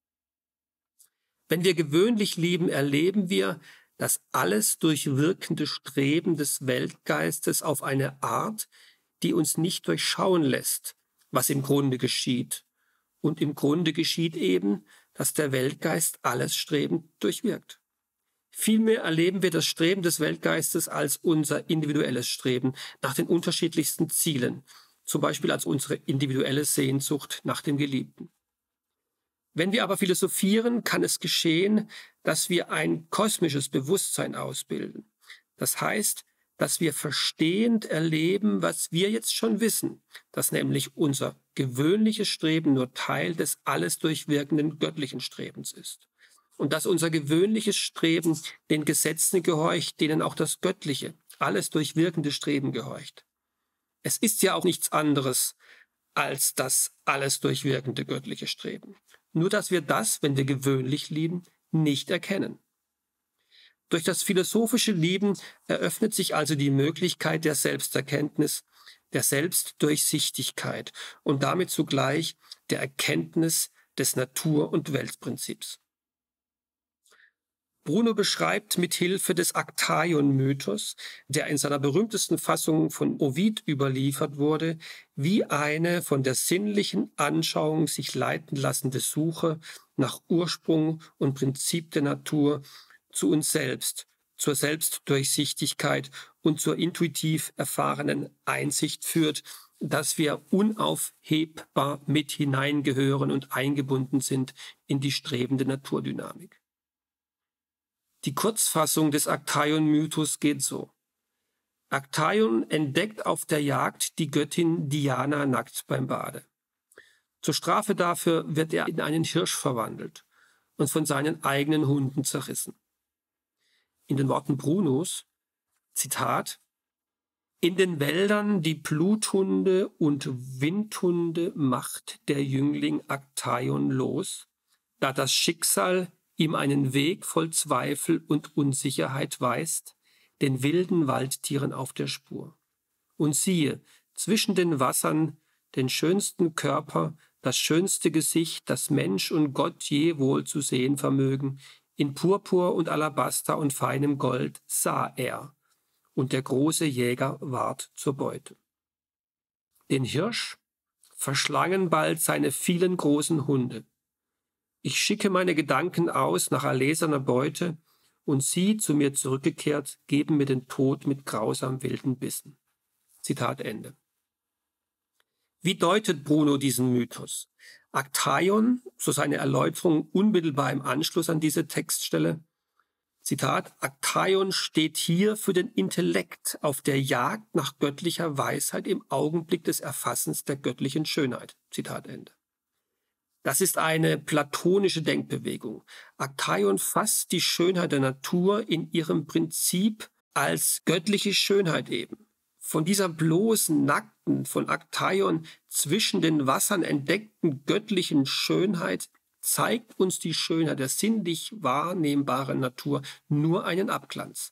Wenn wir gewöhnlich lieben, erleben wir das alles durchwirkende Streben des Weltgeistes auf eine Art, die uns nicht durchschauen lässt, was im Grunde geschieht. Und im Grunde geschieht eben, dass der Weltgeist alles Streben durchwirkt. Vielmehr erleben wir das Streben des Weltgeistes als unser individuelles Streben nach den unterschiedlichsten Zielen, zum Beispiel als unsere individuelle Sehnsucht nach dem Geliebten. Wenn wir aber philosophieren, kann es geschehen, dass wir ein kosmisches Bewusstsein ausbilden. Das heißt, dass wir verstehend erleben, was wir jetzt schon wissen, dass nämlich unser gewöhnliches Streben nur Teil des alles durchwirkenden göttlichen Strebens ist. Und dass unser gewöhnliches Streben den Gesetzen gehorcht, denen auch das göttliche, alles durchwirkende Streben gehorcht. Es ist ja auch nichts anderes als das alles durchwirkende göttliche Streben. Nur dass wir das, wenn wir gewöhnlich lieben, nicht erkennen. Durch das philosophische Lieben eröffnet sich also die Möglichkeit der Selbsterkenntnis, der Selbstdurchsichtigkeit und damit zugleich der Erkenntnis des Natur- und Weltprinzips. Bruno beschreibt mit Hilfe des Aktaion-Mythos, der in seiner berühmtesten Fassung von Ovid überliefert wurde, wie eine von der sinnlichen Anschauung sich leiten lassende Suche nach Ursprung und Prinzip der Natur zu uns selbst, zur Selbstdurchsichtigkeit und zur intuitiv erfahrenen Einsicht führt, dass wir unaufhebbar mit hineingehören und eingebunden sind in die strebende Naturdynamik. Die Kurzfassung des Aktaion-Mythos geht so. Aktaion entdeckt auf der Jagd die Göttin Diana nackt beim Bade. Zur Strafe dafür wird er in einen Hirsch verwandelt und von seinen eigenen Hunden zerrissen. In den Worten Brunos, Zitat, in den Wäldern die Bluthunde und Windhunde macht der Jüngling Aktaion los, da das Schicksal ihm einen Weg voll Zweifel und Unsicherheit weist, den wilden Waldtieren auf der Spur. Und siehe, zwischen den Wassern den schönsten Körper, das schönste Gesicht, das Mensch und Gott je wohl zu sehen vermögen, in Purpur und Alabaster und feinem Gold sah er, und der große Jäger ward zur Beute. Den Hirsch verschlangen bald seine vielen großen Hunde. Ich schicke meine Gedanken aus nach erlesener Beute, und sie, zu mir zurückgekehrt, geben mir den Tod mit grausam wilden Bissen. Zitat Ende. Wie deutet Bruno diesen Mythos? Aktaion, so seine Erläuterung unmittelbar im Anschluss an diese Textstelle, Zitat, Aktaion steht hier für den Intellekt auf der Jagd nach göttlicher Weisheit im Augenblick des Erfassens der göttlichen Schönheit. Zitat Ende. Das ist eine platonische Denkbewegung. Aktaion fasst die Schönheit der Natur in ihrem Prinzip als göttliche Schönheit eben. Von dieser bloßen, nackten, von Aktaion zwischen den Wassern entdeckten göttlichen Schönheit zeigt uns die Schönheit der sinnlich wahrnehmbaren Natur nur einen Abglanz.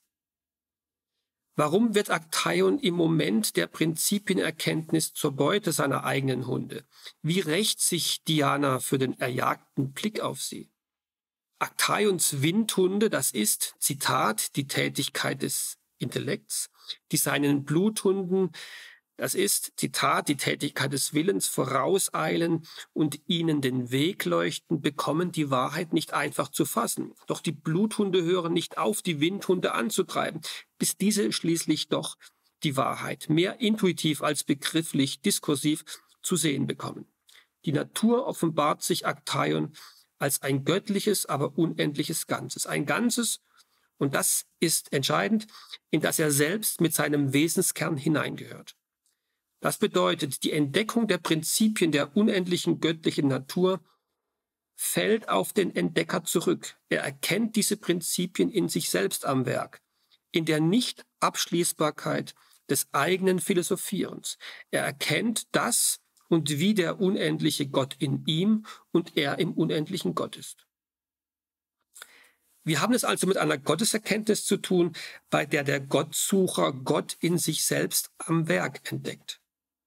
Warum wird Aktaion im Moment der Prinzipienerkenntnis zur Beute seiner eigenen Hunde? Wie rächt sich Diana für den erjagten Blick auf sie? Aktaions Windhunde, das ist, Zitat, die Tätigkeit des Intellekts, die seinen Bluthunden, das ist, Zitat, die Tätigkeit des Willens vorauseilen und ihnen den Weg leuchten, bekommen die Wahrheit nicht einfach zu fassen. Doch die Bluthunde hören nicht auf, die Windhunde anzutreiben, bis diese schließlich doch die Wahrheit mehr intuitiv als begrifflich, diskursiv zu sehen bekommen. Die Natur offenbart sich Aktaion als ein göttliches, aber unendliches Ganzes. Ein Ganzes, und das ist entscheidend, in das er selbst mit seinem Wesenskern hineingehört. Das bedeutet, die Entdeckung der Prinzipien der unendlichen göttlichen Natur fällt auf den Entdecker zurück. Er erkennt diese Prinzipien in sich selbst am Werk, in der Nicht-Abschließbarkeit des eigenen Philosophierens. Er erkennt das und wie der unendliche Gott in ihm und er im unendlichen Gott ist. Wir haben es also mit einer Gotteserkenntnis zu tun, bei der der Gottsucher Gott in sich selbst am Werk entdeckt.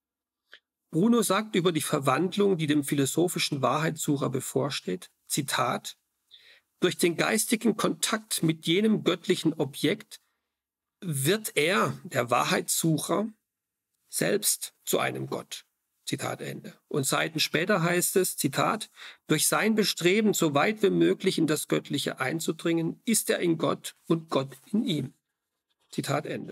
Bruno sagt über die Verwandlung, die dem philosophischen Wahrheitssucher bevorsteht, Zitat, durch den geistigen Kontakt mit jenem göttlichen Objekt wird er, der Wahrheitssucher, selbst zu einem Gott. Zitat Ende. Und Seiten später heißt es, Zitat, durch sein Bestreben, so weit wie möglich in das Göttliche einzudringen, ist er in Gott und Gott in ihm. Zitat Ende.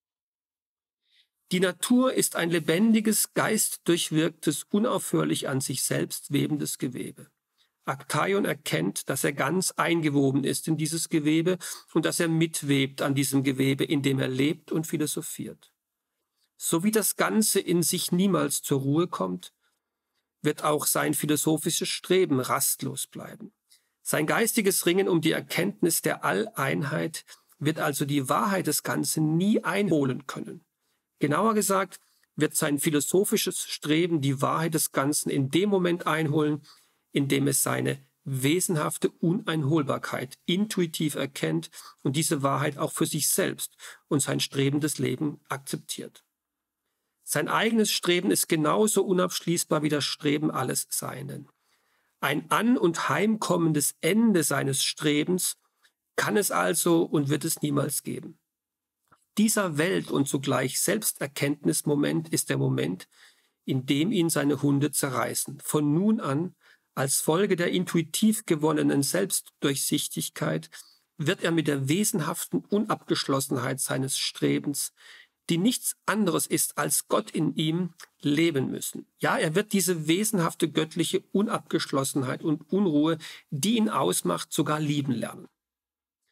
Die Natur ist ein lebendiges, geistdurchwirktes, unaufhörlich an sich selbst webendes Gewebe. Aktaion erkennt, dass er ganz eingewoben ist in dieses Gewebe und dass er mitwebt an diesem Gewebe, in dem er lebt und philosophiert. So wie das Ganze in sich niemals zur Ruhe kommt, wird auch sein philosophisches Streben rastlos bleiben. Sein geistiges Ringen um die Erkenntnis der Alleinheit wird also die Wahrheit des Ganzen nie einholen können. Genauer gesagt, wird sein philosophisches Streben die Wahrheit des Ganzen in dem Moment einholen, in dem es seine wesenhafte Uneinholbarkeit intuitiv erkennt und diese Wahrheit auch für sich selbst und sein strebendes Leben akzeptiert. Sein eigenes Streben ist genauso unabschließbar wie das Streben alles Seinen. Ein an- und heimkommendes Ende seines Strebens kann es also und wird es niemals geben. Dieser Welt- und zugleich Selbsterkenntnismoment ist der Moment, in dem ihn seine Hunde zerreißen. Von nun an, als Folge der intuitiv gewonnenen Selbstdurchsichtigkeit, wird er mit der wesenhaften Unabgeschlossenheit seines Strebens, die nichts anderes ist als Gott in ihm, leben müssen. Ja, er wird diese wesenhafte göttliche Unabgeschlossenheit und Unruhe, die ihn ausmacht, sogar lieben lernen.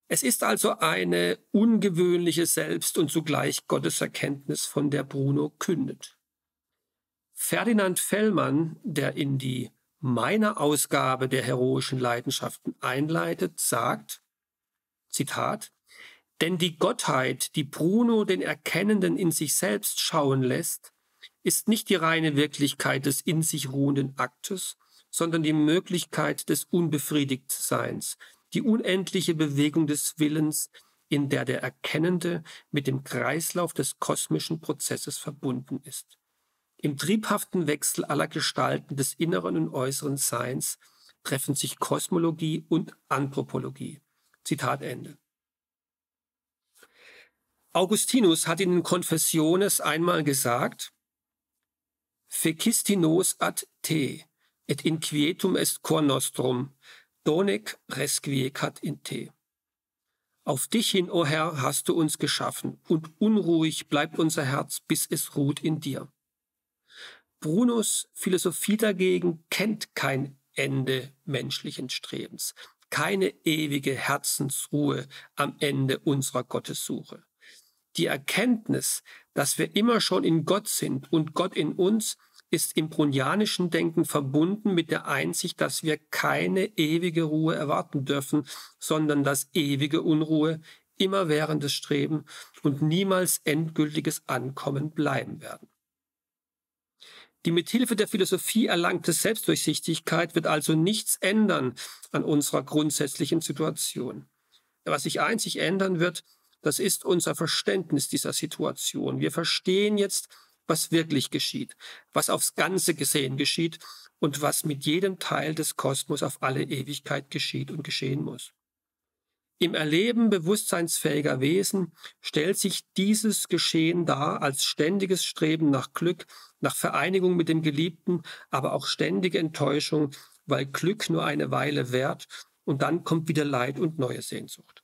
Es ist also eine ungewöhnliche Selbst- und zugleich Gotteserkenntnis, von der Bruno kündet. Ferdinand Fellmann, der in die meiner Ausgabe der heroischen Leidenschaften einleitet, sagt, Zitat, denn die Gottheit, die Bruno den Erkennenden in sich selbst schauen lässt, ist nicht die reine Wirklichkeit des in sich ruhenden Aktes, sondern die Möglichkeit des Unbefriedigtseins, die unendliche Bewegung des Willens, in der der Erkennende mit dem Kreislauf des kosmischen Prozesses verbunden ist. Im triebhaften Wechsel aller Gestalten des inneren und äußeren Seins treffen sich Kosmologie und Anthropologie. Zitat Ende. Augustinus hat in den Confessiones einmal gesagt, Fecisti nos ad te, et inquietum est cor nostrum, donec resquiecat in te. Auf dich hin, o Herr, hast du uns geschaffen, und unruhig bleibt unser Herz, bis es ruht in dir. Brunos Philosophie dagegen kennt kein Ende menschlichen Strebens, keine ewige Herzensruhe am Ende unserer Gottessuche. Die Erkenntnis, dass wir immer schon in Gott sind und Gott in uns, ist im brunianischen Denken verbunden mit der Einsicht, dass wir keine ewige Ruhe erwarten dürfen, sondern dass ewige Unruhe, immerwährendes Streben und niemals endgültiges Ankommen bleiben werden. Die mithilfe der Philosophie erlangte Selbstdurchsichtigkeit wird also nichts ändern an unserer grundsätzlichen Situation. Was sich einzig ändern wird, das ist unser Verständnis dieser Situation. Wir verstehen jetzt, was wirklich geschieht, was aufs Ganze gesehen geschieht und was mit jedem Teil des Kosmos auf alle Ewigkeit geschieht und geschehen muss. Im Erleben bewusstseinsfähiger Wesen stellt sich dieses Geschehen dar als ständiges Streben nach Glück, nach Vereinigung mit dem Geliebten, aber auch ständige Enttäuschung, weil Glück nur eine Weile währt und dann kommt wieder Leid und neue Sehnsucht.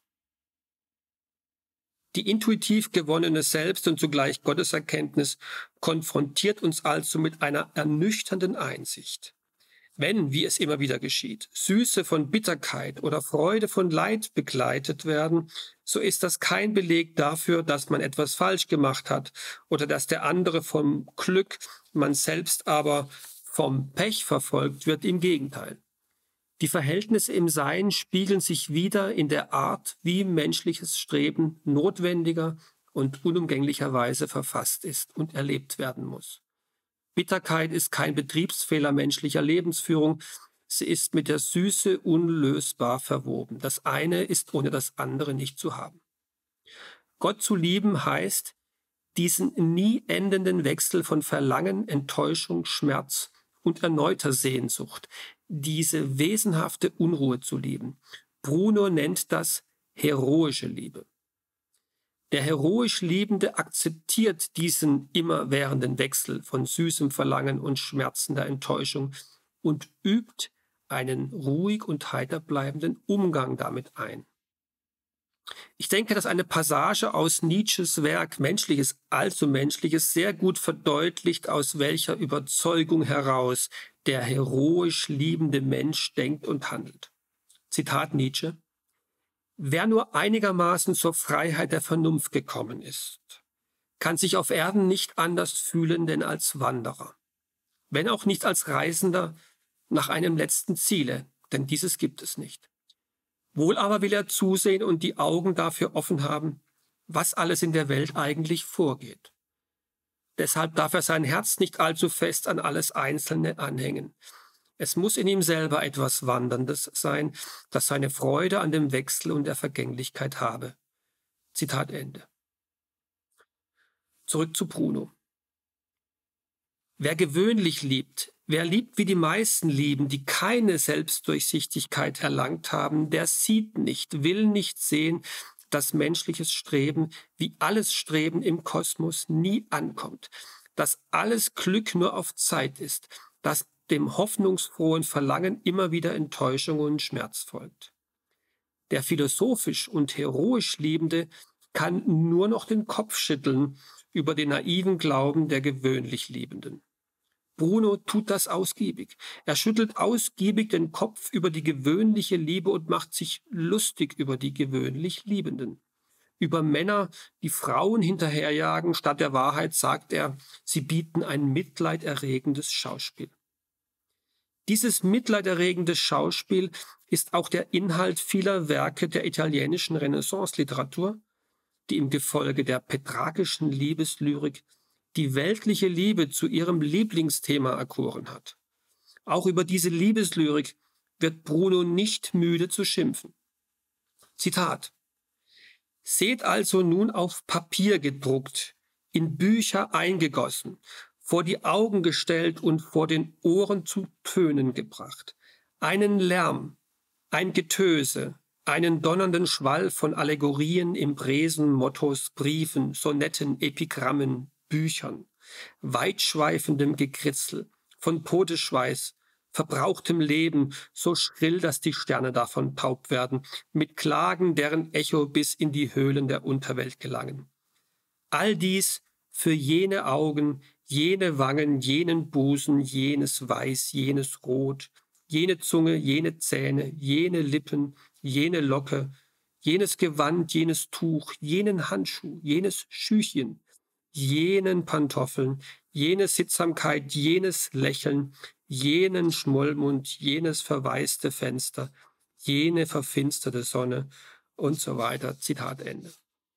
Die intuitiv gewonnene Selbst- und zugleich Gotteserkenntnis konfrontiert uns also mit einer ernüchternden Einsicht. Wenn, wie es immer wieder geschieht, Süße von Bitterkeit oder Freude von Leid begleitet werden, so ist das kein Beleg dafür, dass man etwas falsch gemacht hat oder dass der andere vom Glück, man selbst aber vom Pech verfolgt wird. Im Gegenteil. Die Verhältnisse im Sein spiegeln sich wider in der Art, wie menschliches Streben notwendiger und unumgänglicherweise verfasst ist und erlebt werden muss. Bitterkeit ist kein Betriebsfehler menschlicher Lebensführung, sie ist mit der Süße unlösbar verwoben. Das eine ist ohne das andere nicht zu haben. Gott zu lieben heißt, diesen nie endenden Wechsel von Verlangen, Enttäuschung, Schmerz und erneuter Sehnsucht, diese wesenhafte Unruhe zu lieben. Bruno nennt das heroische Liebe. Der heroisch Liebende akzeptiert diesen immerwährenden Wechsel von süßem Verlangen und schmerzender Enttäuschung und übt einen ruhig und heiter bleibenden Umgang damit ein. Ich denke, dass eine Passage aus Nietzsches Werk Menschliches, allzu Menschliches sehr gut verdeutlicht, aus welcher Überzeugung heraus der heroisch liebende Mensch denkt und handelt. Zitat Nietzsche: Wer nur einigermaßen zur Freiheit der Vernunft gekommen ist, kann sich auf Erden nicht anders fühlen denn als Wanderer, wenn auch nicht als Reisender nach einem letzten Ziele, denn dieses gibt es nicht. Wohl aber will er zusehen und die Augen dafür offen haben, was alles in der Welt eigentlich vorgeht. Deshalb darf er sein Herz nicht allzu fest an alles Einzelne anhängen. Es muss in ihm selber etwas Wanderndes sein, das seine Freude an dem Wechsel und der Vergänglichkeit habe. Zitat Ende. Zurück zu Bruno. Wer gewöhnlich liebt, wer liebt, wie die meisten lieben, die keine Selbstdurchsichtigkeit erlangt haben, der sieht nicht, will nicht sehen, dass menschliches Streben, wie alles Streben im Kosmos, nie ankommt, dass alles Glück nur auf Zeit ist, dass dem hoffnungsfrohen Verlangen immer wieder Enttäuschung und Schmerz folgt. Der philosophisch und heroisch Liebende kann nur noch den Kopf schütteln über den naiven Glauben der gewöhnlich Liebenden. Bruno tut das ausgiebig. Er schüttelt ausgiebig den Kopf über die gewöhnliche Liebe und macht sich lustig über die gewöhnlich Liebenden. Über Männer, die Frauen hinterherjagen, statt der Wahrheit sagt er, sie bieten ein mitleiderregendes Schauspiel. Dieses mitleiderregende Schauspiel ist auch der Inhalt vieler Werke der italienischen Renaissance-Literatur, die im Gefolge der petrarchischen Liebeslyrik die weltliche Liebe zu ihrem Lieblingsthema erkoren hat. Auch über diese Liebeslyrik wird Bruno nicht müde zu schimpfen. Zitat: Seht also nun auf Papier gedruckt, in Bücher eingegossen, vor die Augen gestellt und vor den Ohren zu Tönen gebracht, einen Lärm, ein Getöse, einen donnernden Schwall von Allegorien, Impresen, Mottos, Briefen, Sonetten, Epigrammen, Büchern, weitschweifendem Gekritzel, von Todesschweiß, verbrauchtem Leben, so schrill, dass die Sterne davon taub werden, mit Klagen, deren Echo bis in die Höhlen der Unterwelt gelangen. All dies für jene Augen, jene Wangen, jenen Busen, jenes Weiß, jenes Rot, jene Zunge, jene Zähne, jene Lippen, jene Locke, jenes Gewand, jenes Tuch, jenen Handschuh, jenes Schüchchen, jenen Pantoffeln, jene Sittsamkeit, jenes Lächeln, jenen Schmollmund, jenes verwaiste Fenster, jene verfinsterte Sonne und so weiter. Zitat Ende.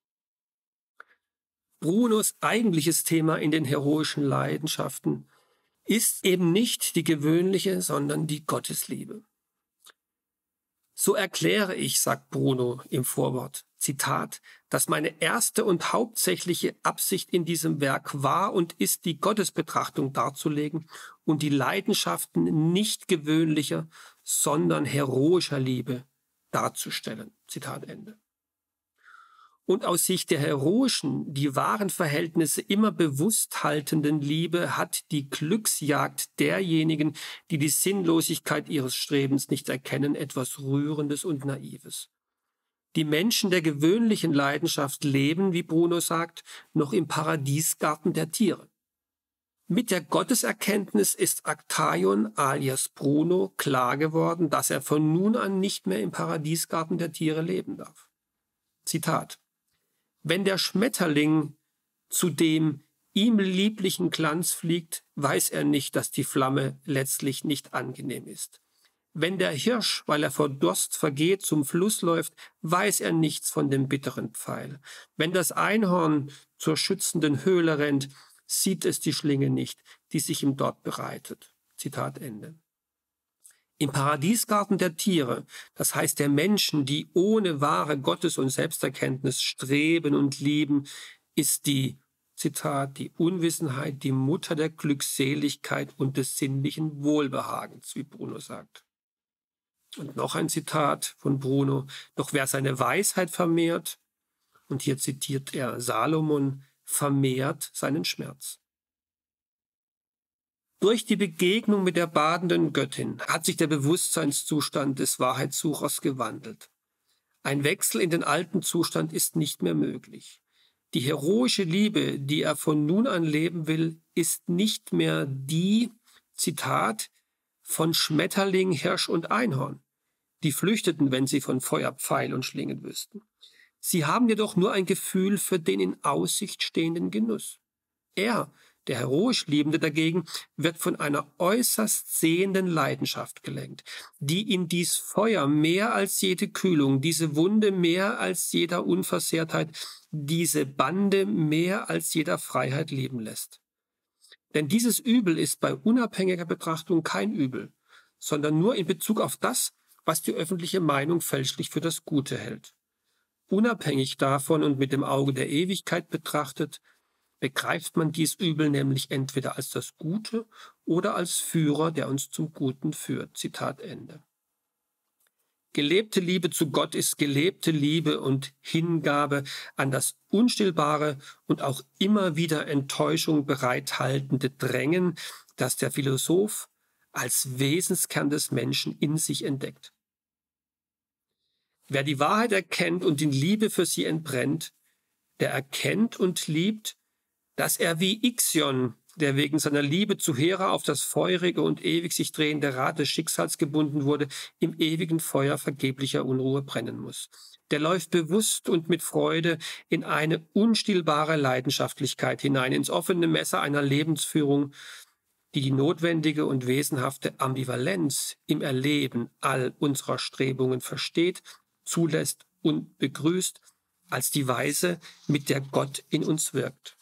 Brunos eigentliches Thema in den heroischen Leidenschaften ist eben nicht die gewöhnliche, sondern die Gottesliebe. So erkläre ich, sagt Bruno im Vorwort, Zitat, dass meine erste und hauptsächliche Absicht in diesem Werk war und ist, die Gottesbetrachtung darzulegen und die Leidenschaften nicht gewöhnlicher, sondern heroischer Liebe darzustellen. Zitat Ende. Und aus Sicht der heroischen, die wahren Verhältnisse immer bewusst haltenden Liebe hat die Glücksjagd derjenigen, die die Sinnlosigkeit ihres Strebens nicht erkennen, etwas Rührendes und Naives. Die Menschen der gewöhnlichen Leidenschaft leben, wie Bruno sagt, noch im Paradiesgarten der Tiere. Mit der Gotteserkenntnis ist Actaeon alias Bruno klar geworden, dass er von nun an nicht mehr im Paradiesgarten der Tiere leben darf. Zitat: Wenn der Schmetterling zu dem ihm lieblichen Glanz fliegt, weiß er nicht, dass die Flamme letztlich nicht angenehm ist. Wenn der Hirsch, weil er vor Durst vergeht, zum Fluss läuft, weiß er nichts von dem bitteren Pfeil. Wenn das Einhorn zur schützenden Höhle rennt, sieht es die Schlinge nicht, die sich ihm dort bereitet. Zitat Ende. Im Paradiesgarten der Tiere, das heißt der Menschen, die ohne wahre Gottes- und Selbsterkenntnis streben und lieben, ist die, Zitat, die Unwissenheit die Mutter der Glückseligkeit und des sinnlichen Wohlbehagens, wie Bruno sagt. Und noch ein Zitat von Bruno: Doch wer seine Weisheit vermehrt, und hier zitiert er Salomon, vermehrt seinen Schmerz. Durch die Begegnung mit der badenden Göttin hat sich der Bewusstseinszustand des Wahrheitssuchers gewandelt. Ein Wechsel in den alten Zustand ist nicht mehr möglich. Die heroische Liebe, die er von nun an leben will, ist nicht mehr die, Zitat, von Schmetterling, Hirsch und Einhorn. Die flüchteten, wenn sie von Feuer, Pfeil und Schlingen wüssten. Sie haben jedoch nur ein Gefühl für den in Aussicht stehenden Genuss. Er, der heroisch Liebende dagegen, wird von einer äußerst sehenden Leidenschaft gelenkt, die in dies Feuer mehr als jede Kühlung, diese Wunde mehr als jeder Unversehrtheit, diese Bande mehr als jeder Freiheit leben lässt. Denn dieses Übel ist bei unabhängiger Betrachtung kein Übel, sondern nur in Bezug auf das, was die öffentliche Meinung fälschlich für das Gute hält. Unabhängig davon und mit dem Auge der Ewigkeit betrachtet, begreift man dies Übel nämlich entweder als das Gute oder als Führer, der uns zum Guten führt. Zitat Ende. Gelebte Liebe zu Gott ist gelebte Liebe und Hingabe an das unstillbare und auch immer wieder Enttäuschung bereithaltende Drängen, das der Philosoph als Wesenskern des Menschen in sich entdeckt. Wer die Wahrheit erkennt und in Liebe für sie entbrennt, der erkennt und liebt, dass er wie Ixion der wegen seiner Liebe zu Hera auf das feurige und ewig sich drehende Rad des Schicksals gebunden wurde, im ewigen Feuer vergeblicher Unruhe brennen muss. Der läuft bewusst und mit Freude in eine unstillbare Leidenschaftlichkeit hinein, ins offene Messer einer Lebensführung, die notwendige und wesenhafte Ambivalenz im Erleben all unserer Strebungen versteht, zulässt und begrüßt, als die Weise, mit der Gott in uns wirkt.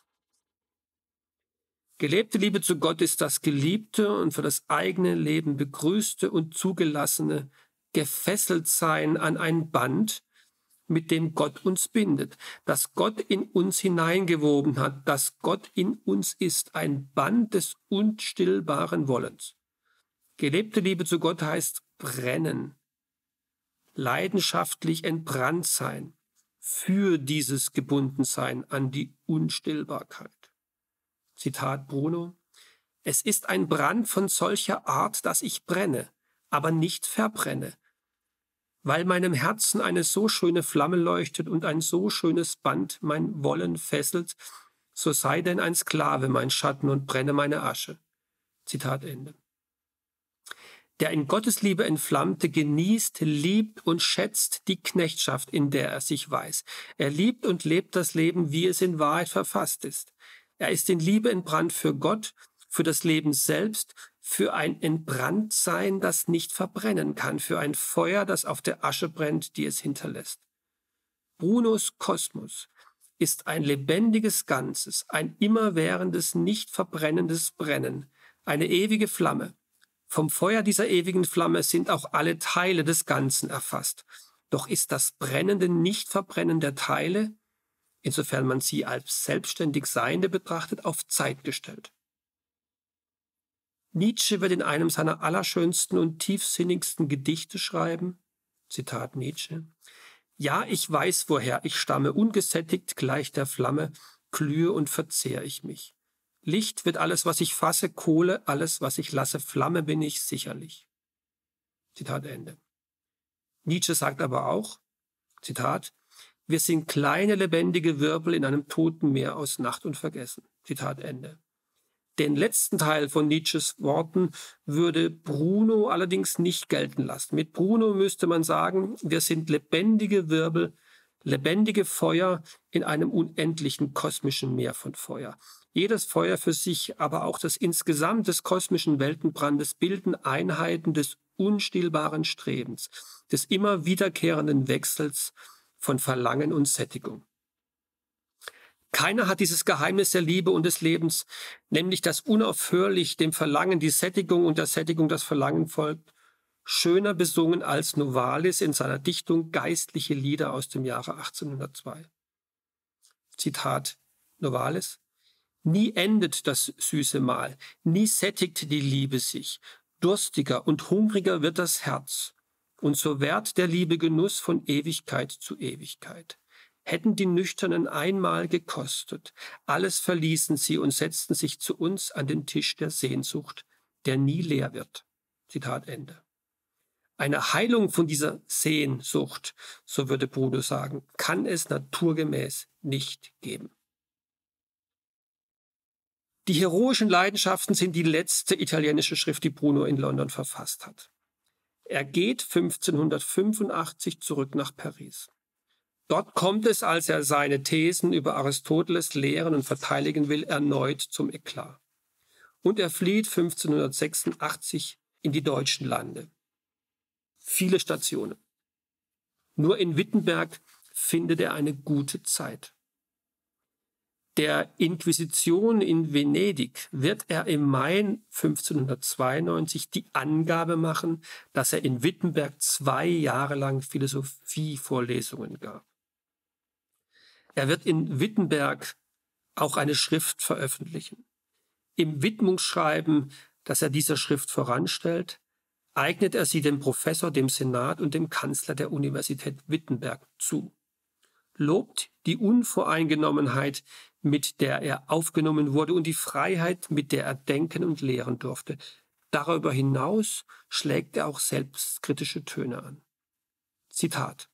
Gelebte Liebe zu Gott ist das geliebte und für das eigene Leben begrüßte und zugelassene Gefesseltsein an ein Band, mit dem Gott uns bindet, das Gott in uns hineingewoben hat, das Gott in uns ist, ein Band des unstillbaren Wollens. Gelebte Liebe zu Gott heißt brennen, leidenschaftlich entbrannt sein, für dieses Gebundensein an die Unstillbarkeit. Zitat Bruno: Es ist ein Brand von solcher Art, dass ich brenne, aber nicht verbrenne, weil meinem Herzen eine so schöne Flamme leuchtet und ein so schönes Band mein Wollen fesselt, so sei denn ein Sklave mein Schatten und brenne meine Asche. Zitat Ende. Der in Gottes Liebe Entflammte genießt, liebt und schätzt die Knechtschaft, in der er sich weiß. Er liebt und lebt das Leben, wie es in Wahrheit verfasst ist. Er ist in Liebe entbrannt für Gott, für das Leben selbst, für ein Entbranntsein, das nicht verbrennen kann, für ein Feuer, das auf der Asche brennt, die es hinterlässt. Brunos Kosmos ist ein lebendiges Ganzes, ein immerwährendes, nicht verbrennendes Brennen, eine ewige Flamme. Vom Feuer dieser ewigen Flamme sind auch alle Teile des Ganzen erfasst. Doch ist das brennende Nichtverbrennen der Teile, insofern man sie als selbstständig Seiende betrachtet, auf Zeit gestellt. Nietzsche wird in einem seiner allerschönsten und tiefsinnigsten Gedichte schreiben, Zitat Nietzsche: Ja, ich weiß, woher ich stamme, ungesättigt gleich der Flamme, glühe und verzehr ich mich. Licht wird alles, was ich fasse, Kohle, alles, was ich lasse, Flamme bin ich sicherlich. Zitat Ende. Nietzsche sagt aber auch, Zitat: Wir sind kleine lebendige Wirbel in einem toten Meer aus Nacht und Vergessen. Zitat Ende. Den letzten Teil von Nietzsches Worten würde Bruno allerdings nicht gelten lassen. Mit Bruno müsste man sagen, wir sind lebendige Wirbel, lebendige Feuer in einem unendlichen kosmischen Meer von Feuer. Jedes Feuer für sich, aber auch das insgesamt des kosmischen Weltenbrandes bilden Einheiten des unstillbaren Strebens, des immer wiederkehrenden Wechsels von Verlangen und Sättigung. Keiner hat dieses Geheimnis der Liebe und des Lebens, nämlich das unaufhörlich dem Verlangen die Sättigung und der Sättigung das Verlangen folgt, schöner besungen als Novalis in seiner Dichtung Geistliche Lieder aus dem Jahre 1802. Zitat Novalis: Nie endet das süße Mahl, nie sättigt die Liebe sich, durstiger und hungriger wird das Herz, und so währt der Liebe Genuss von Ewigkeit zu Ewigkeit. Hätten die Nüchternen einmal gekostet, alles verließen sie und setzten sich zu uns an den Tisch der Sehnsucht, der nie leer wird. Zitat Ende. Eine Heilung von dieser Sehnsucht, so würde Bruno sagen, kann es naturgemäß nicht geben. Die heroischen Leidenschaften sind die letzte italienische Schrift, die Bruno in London verfasst hat. Er geht 1585 zurück nach Paris. Dort kommt es, als er seine Thesen über Aristoteles lehren und verteidigen will, erneut zum Eklat. Und er flieht 1586 in die deutschen Lande. Viele Stationen. Nur in Wittenberg findet er eine gute Zeit. Der Inquisition in Venedig wird er im Mai 1592 die Angabe machen, dass er in Wittenberg 2 Jahre lang Philosophievorlesungen gab. Er wird in Wittenberg auch eine Schrift veröffentlichen. Im Widmungsschreiben, das er dieser Schrift voranstellt, eignet er sie dem Professor, dem Senat und dem Kanzler der Universität Wittenberg zu. Lobt die Unvoreingenommenheit, mit der er aufgenommen wurde und die Freiheit, mit der er denken und lehren durfte. Darüber hinaus schlägt er auch selbstkritische Töne an. Zitat: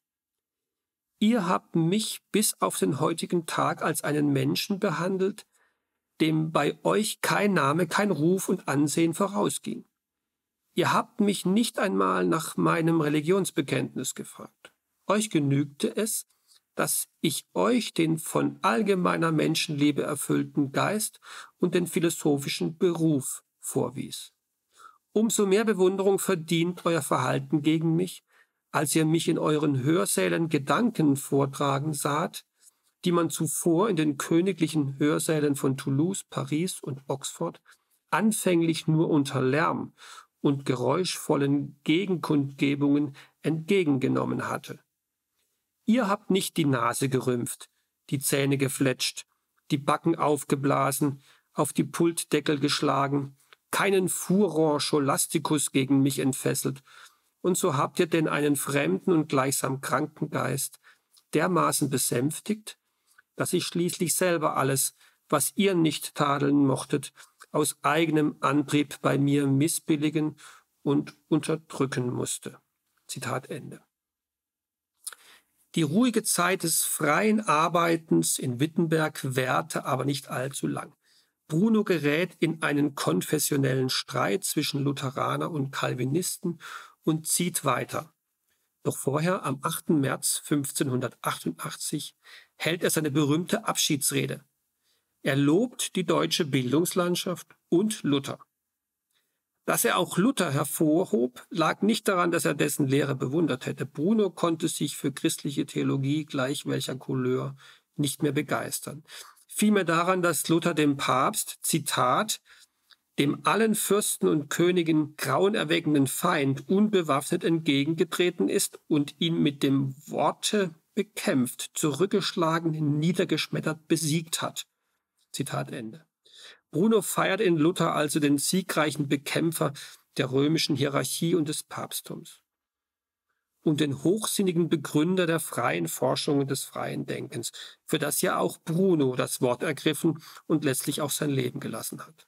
Ihr habt mich bis auf den heutigen Tag als einen Menschen behandelt, dem bei euch kein Name, kein Ruf und Ansehen vorausging. Ihr habt mich nicht einmal nach meinem Religionsbekenntnis gefragt. Euch genügte es, dass ich euch den von allgemeiner Menschenliebe erfüllten Geist und den philosophischen Beruf vorwies. Umso mehr Bewunderung verdient euer Verhalten gegen mich, als ihr mich in euren Hörsälen Gedanken vortragen saht, die man zuvor in den königlichen Hörsälen von Toulouse, Paris und Oxford anfänglich nur unter Lärm und geräuschvollen Gegenkundgebungen entgegengenommen hatte. Ihr habt nicht die Nase gerümpft, die Zähne gefletscht, die Backen aufgeblasen, auf die Pultdeckel geschlagen, keinen Furor Scholasticus gegen mich entfesselt, und so habt ihr denn einen fremden und gleichsam kranken Geist dermaßen besänftigt, dass ich schließlich selber alles, was ihr nicht tadeln mochtet, aus eigenem Antrieb bei mir missbilligen und unterdrücken musste. Zitat Ende. Die ruhige Zeit des freien Arbeitens in Wittenberg währte aber nicht allzu lang. Bruno gerät in einen konfessionellen Streit zwischen Lutheraner und Calvinisten und zieht weiter. Doch vorher, am 8. März 1588, hält er seine berühmte Abschiedsrede. Er lobt die deutsche Bildungslandschaft und Luther. Dass er auch Luther hervorhob, lag nicht daran, dass er dessen Lehre bewundert hätte. Bruno konnte sich für christliche Theologie gleich welcher Couleur nicht mehr begeistern. Vielmehr daran, dass Luther dem Papst, Zitat, dem allen Fürsten und Königen grauenerweckenden Feind unbewaffnet entgegengetreten ist und ihn mit dem Worte bekämpft, zurückgeschlagen, niedergeschmettert, besiegt hat. Zitat Ende. Bruno feiert in Luther also den siegreichen Bekämpfer der römischen Hierarchie und des Papsttums und den hochsinnigen Begründer der freien Forschung und des freien Denkens, für das ja auch Bruno das Wort ergriffen und letztlich auch sein Leben gelassen hat.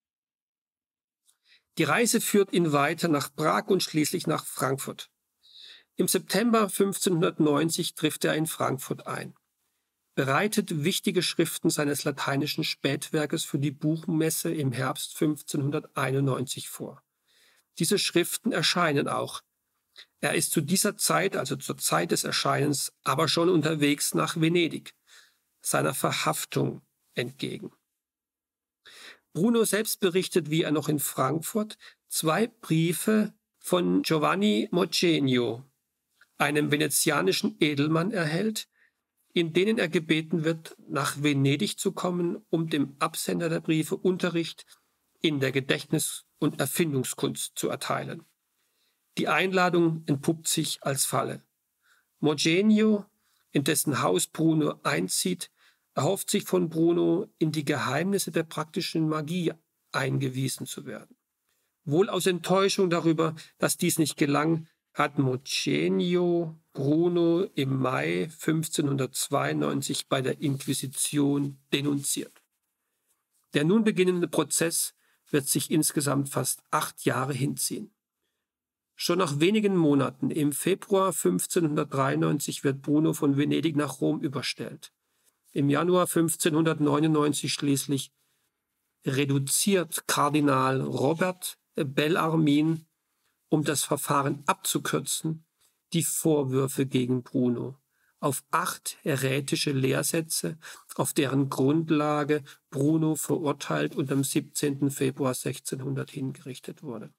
Die Reise führt ihn weiter nach Prag und schließlich nach Frankfurt. Im September 1590 trifft er in Frankfurt ein, bereitet wichtige Schriften seines lateinischen Spätwerkes für die Buchmesse im Herbst 1591 vor. Diese Schriften erscheinen auch. Er ist zu dieser Zeit, also zur Zeit des Erscheinens, aber schon unterwegs nach Venedig, seiner Verhaftung entgegen. Bruno selbst berichtet, wie er noch in Frankfurt 2 Briefe von Giovanni Mogenio, einem venezianischen Edelmann, erhält, in denen er gebeten wird, nach Venedig zu kommen, um dem Absender der Briefe Unterricht in der Gedächtnis- und Erfindungskunst zu erteilen. Die Einladung entpuppt sich als Falle. Mogenio, in dessen Haus Bruno einzieht, erhofft sich von Bruno, in die Geheimnisse der praktischen Magie eingewiesen zu werden. Wohl aus Enttäuschung darüber, dass dies nicht gelang, hat Mogenio Bruno im Mai 1592 bei der Inquisition denunziert. Der nun beginnende Prozess wird sich insgesamt fast 8 Jahre hinziehen. Schon nach wenigen Monaten, im Februar 1593, wird Bruno von Venedig nach Rom überstellt. Im Januar 1599 schließlich reduziert Kardinal Robert Bellarmin, um das Verfahren abzukürzen, die Vorwürfe gegen Bruno auf 8 häretische Lehrsätze, auf deren Grundlage Bruno verurteilt und am 17. Februar 1600 hingerichtet wurde.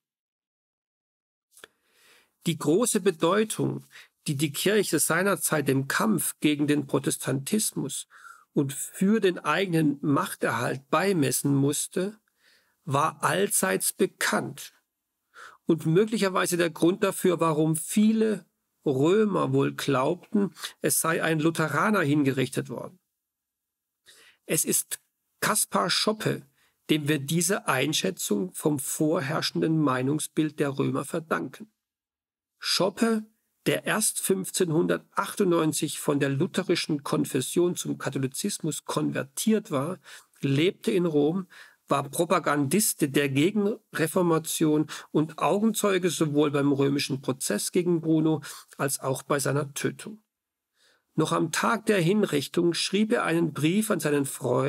Die große Bedeutung, die die Kirche seinerzeit dem Kampf gegen den Protestantismus und für den eigenen Machterhalt beimessen musste, war allseits bekannt und möglicherweise der Grund dafür, warum viele Römer wohl glaubten, es sei ein Lutheraner hingerichtet worden. Es ist Kaspar Schoppe, dem wir diese Einschätzung vom vorherrschenden Meinungsbild der Römer verdanken. Schoppe, der erst 1598 von der lutherischen Konfession zum Katholizismus konvertiert war, lebte in Rom, war Propagandist der Gegenreformation und Augenzeuge sowohl beim römischen Prozess gegen Bruno als auch bei seiner Tötung. Noch am Tag der Hinrichtung schrieb er einen Brief an seinen Freund,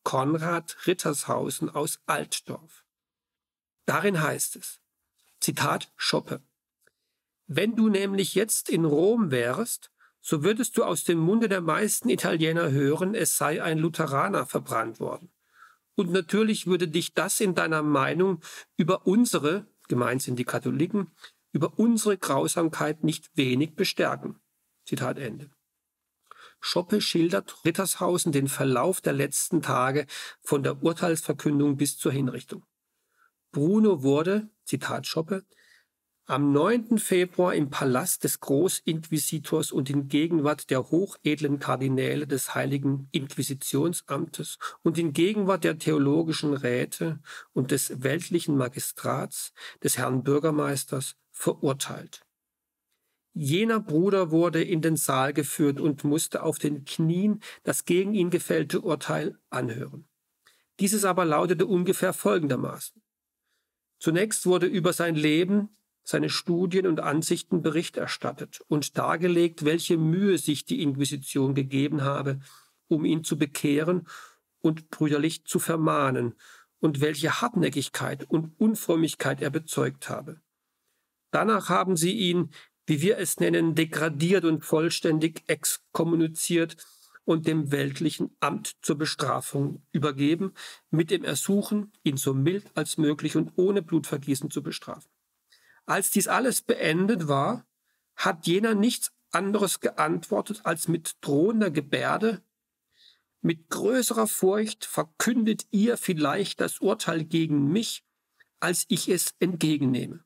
Konrad Rittershausen aus Altdorf. Darin heißt es, Zitat Schoppe: Wenn du nämlich jetzt in Rom wärst, so würdest du aus dem Munde der meisten Italiener hören, es sei ein Lutheraner verbrannt worden. Und natürlich würde dich das in deiner Meinung über unsere, gemeint sind die Katholiken, über unsere Grausamkeit nicht wenig bestärken. Zitat Ende. Schoppe schildert Rittershausen den Verlauf der letzten Tage von der Urteilsverkündung bis zur Hinrichtung. Bruno wurde, Zitat Schoppe, am 9. Februar im Palast des Großinquisitors und in Gegenwart der hochedlen Kardinäle des Heiligen Inquisitionsamtes und in Gegenwart der theologischen Räte und des weltlichen Magistrats, des Herrn Bürgermeisters, verurteilt. Jener Bruder wurde in den Saal geführt und musste auf den Knien das gegen ihn gefällte Urteil anhören. Dieses aber lautete ungefähr folgendermaßen: Zunächst wurde über sein Leben, seine Studien und Ansichten Bericht erstattet und dargelegt, welche Mühe sich die Inquisition gegeben habe, um ihn zu bekehren und brüderlich zu vermahnen, und welche Hartnäckigkeit und Unfrömmigkeit er bezeugt habe. Danach haben sie ihn, wie wir es nennen, degradiert und vollständig exkommuniziert und dem weltlichen Amt zur Bestrafung übergeben, mit dem Ersuchen, ihn so mild als möglich und ohne Blutvergießen zu bestrafen. Als dies alles beendet war, hat jener nichts anderes geantwortet als mit drohender Gebärde: Mit größerer Furcht verkündet ihr vielleicht das Urteil gegen mich, als ich es entgegennehme.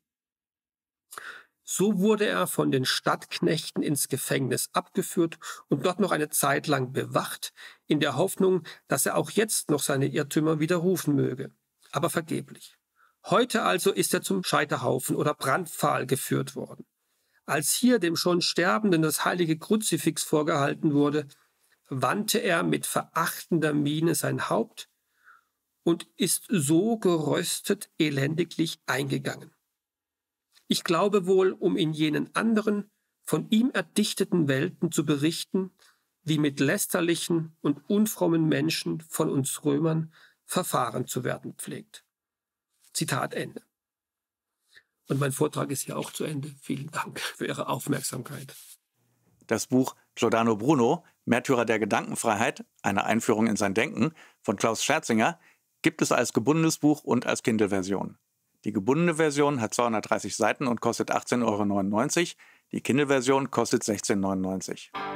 So wurde er von den Stadtknechten ins Gefängnis abgeführt und dort noch eine Zeit lang bewacht, in der Hoffnung, dass er auch jetzt noch seine Irrtümer widerrufen möge. Aber vergeblich. Heute also ist er zum Scheiterhaufen oder Brandpfahl geführt worden. Als hier dem schon Sterbenden das heilige Kruzifix vorgehalten wurde, wandte er mit verachtender Miene sein Haupt und ist so geröstet elendiglich eingegangen. Ich glaube wohl, um in jenen anderen, von ihm erdichteten Welten zu berichten, wie mit lästerlichen und unfrommen Menschen von uns Römern verfahren zu werden pflegt. Zitat Ende. Und mein Vortrag ist hier auch zu Ende. Vielen Dank für Ihre Aufmerksamkeit. Das Buch Giordano Bruno, Märtyrer der Gedankenfreiheit, eine Einführung in sein Denken von Klaus Scherzinger, gibt es als gebundenes Buch und als Kindle-Version. Die gebundene Version hat 230 Seiten und kostet 18,99 €. Die Kindle-Version kostet 16,99 €.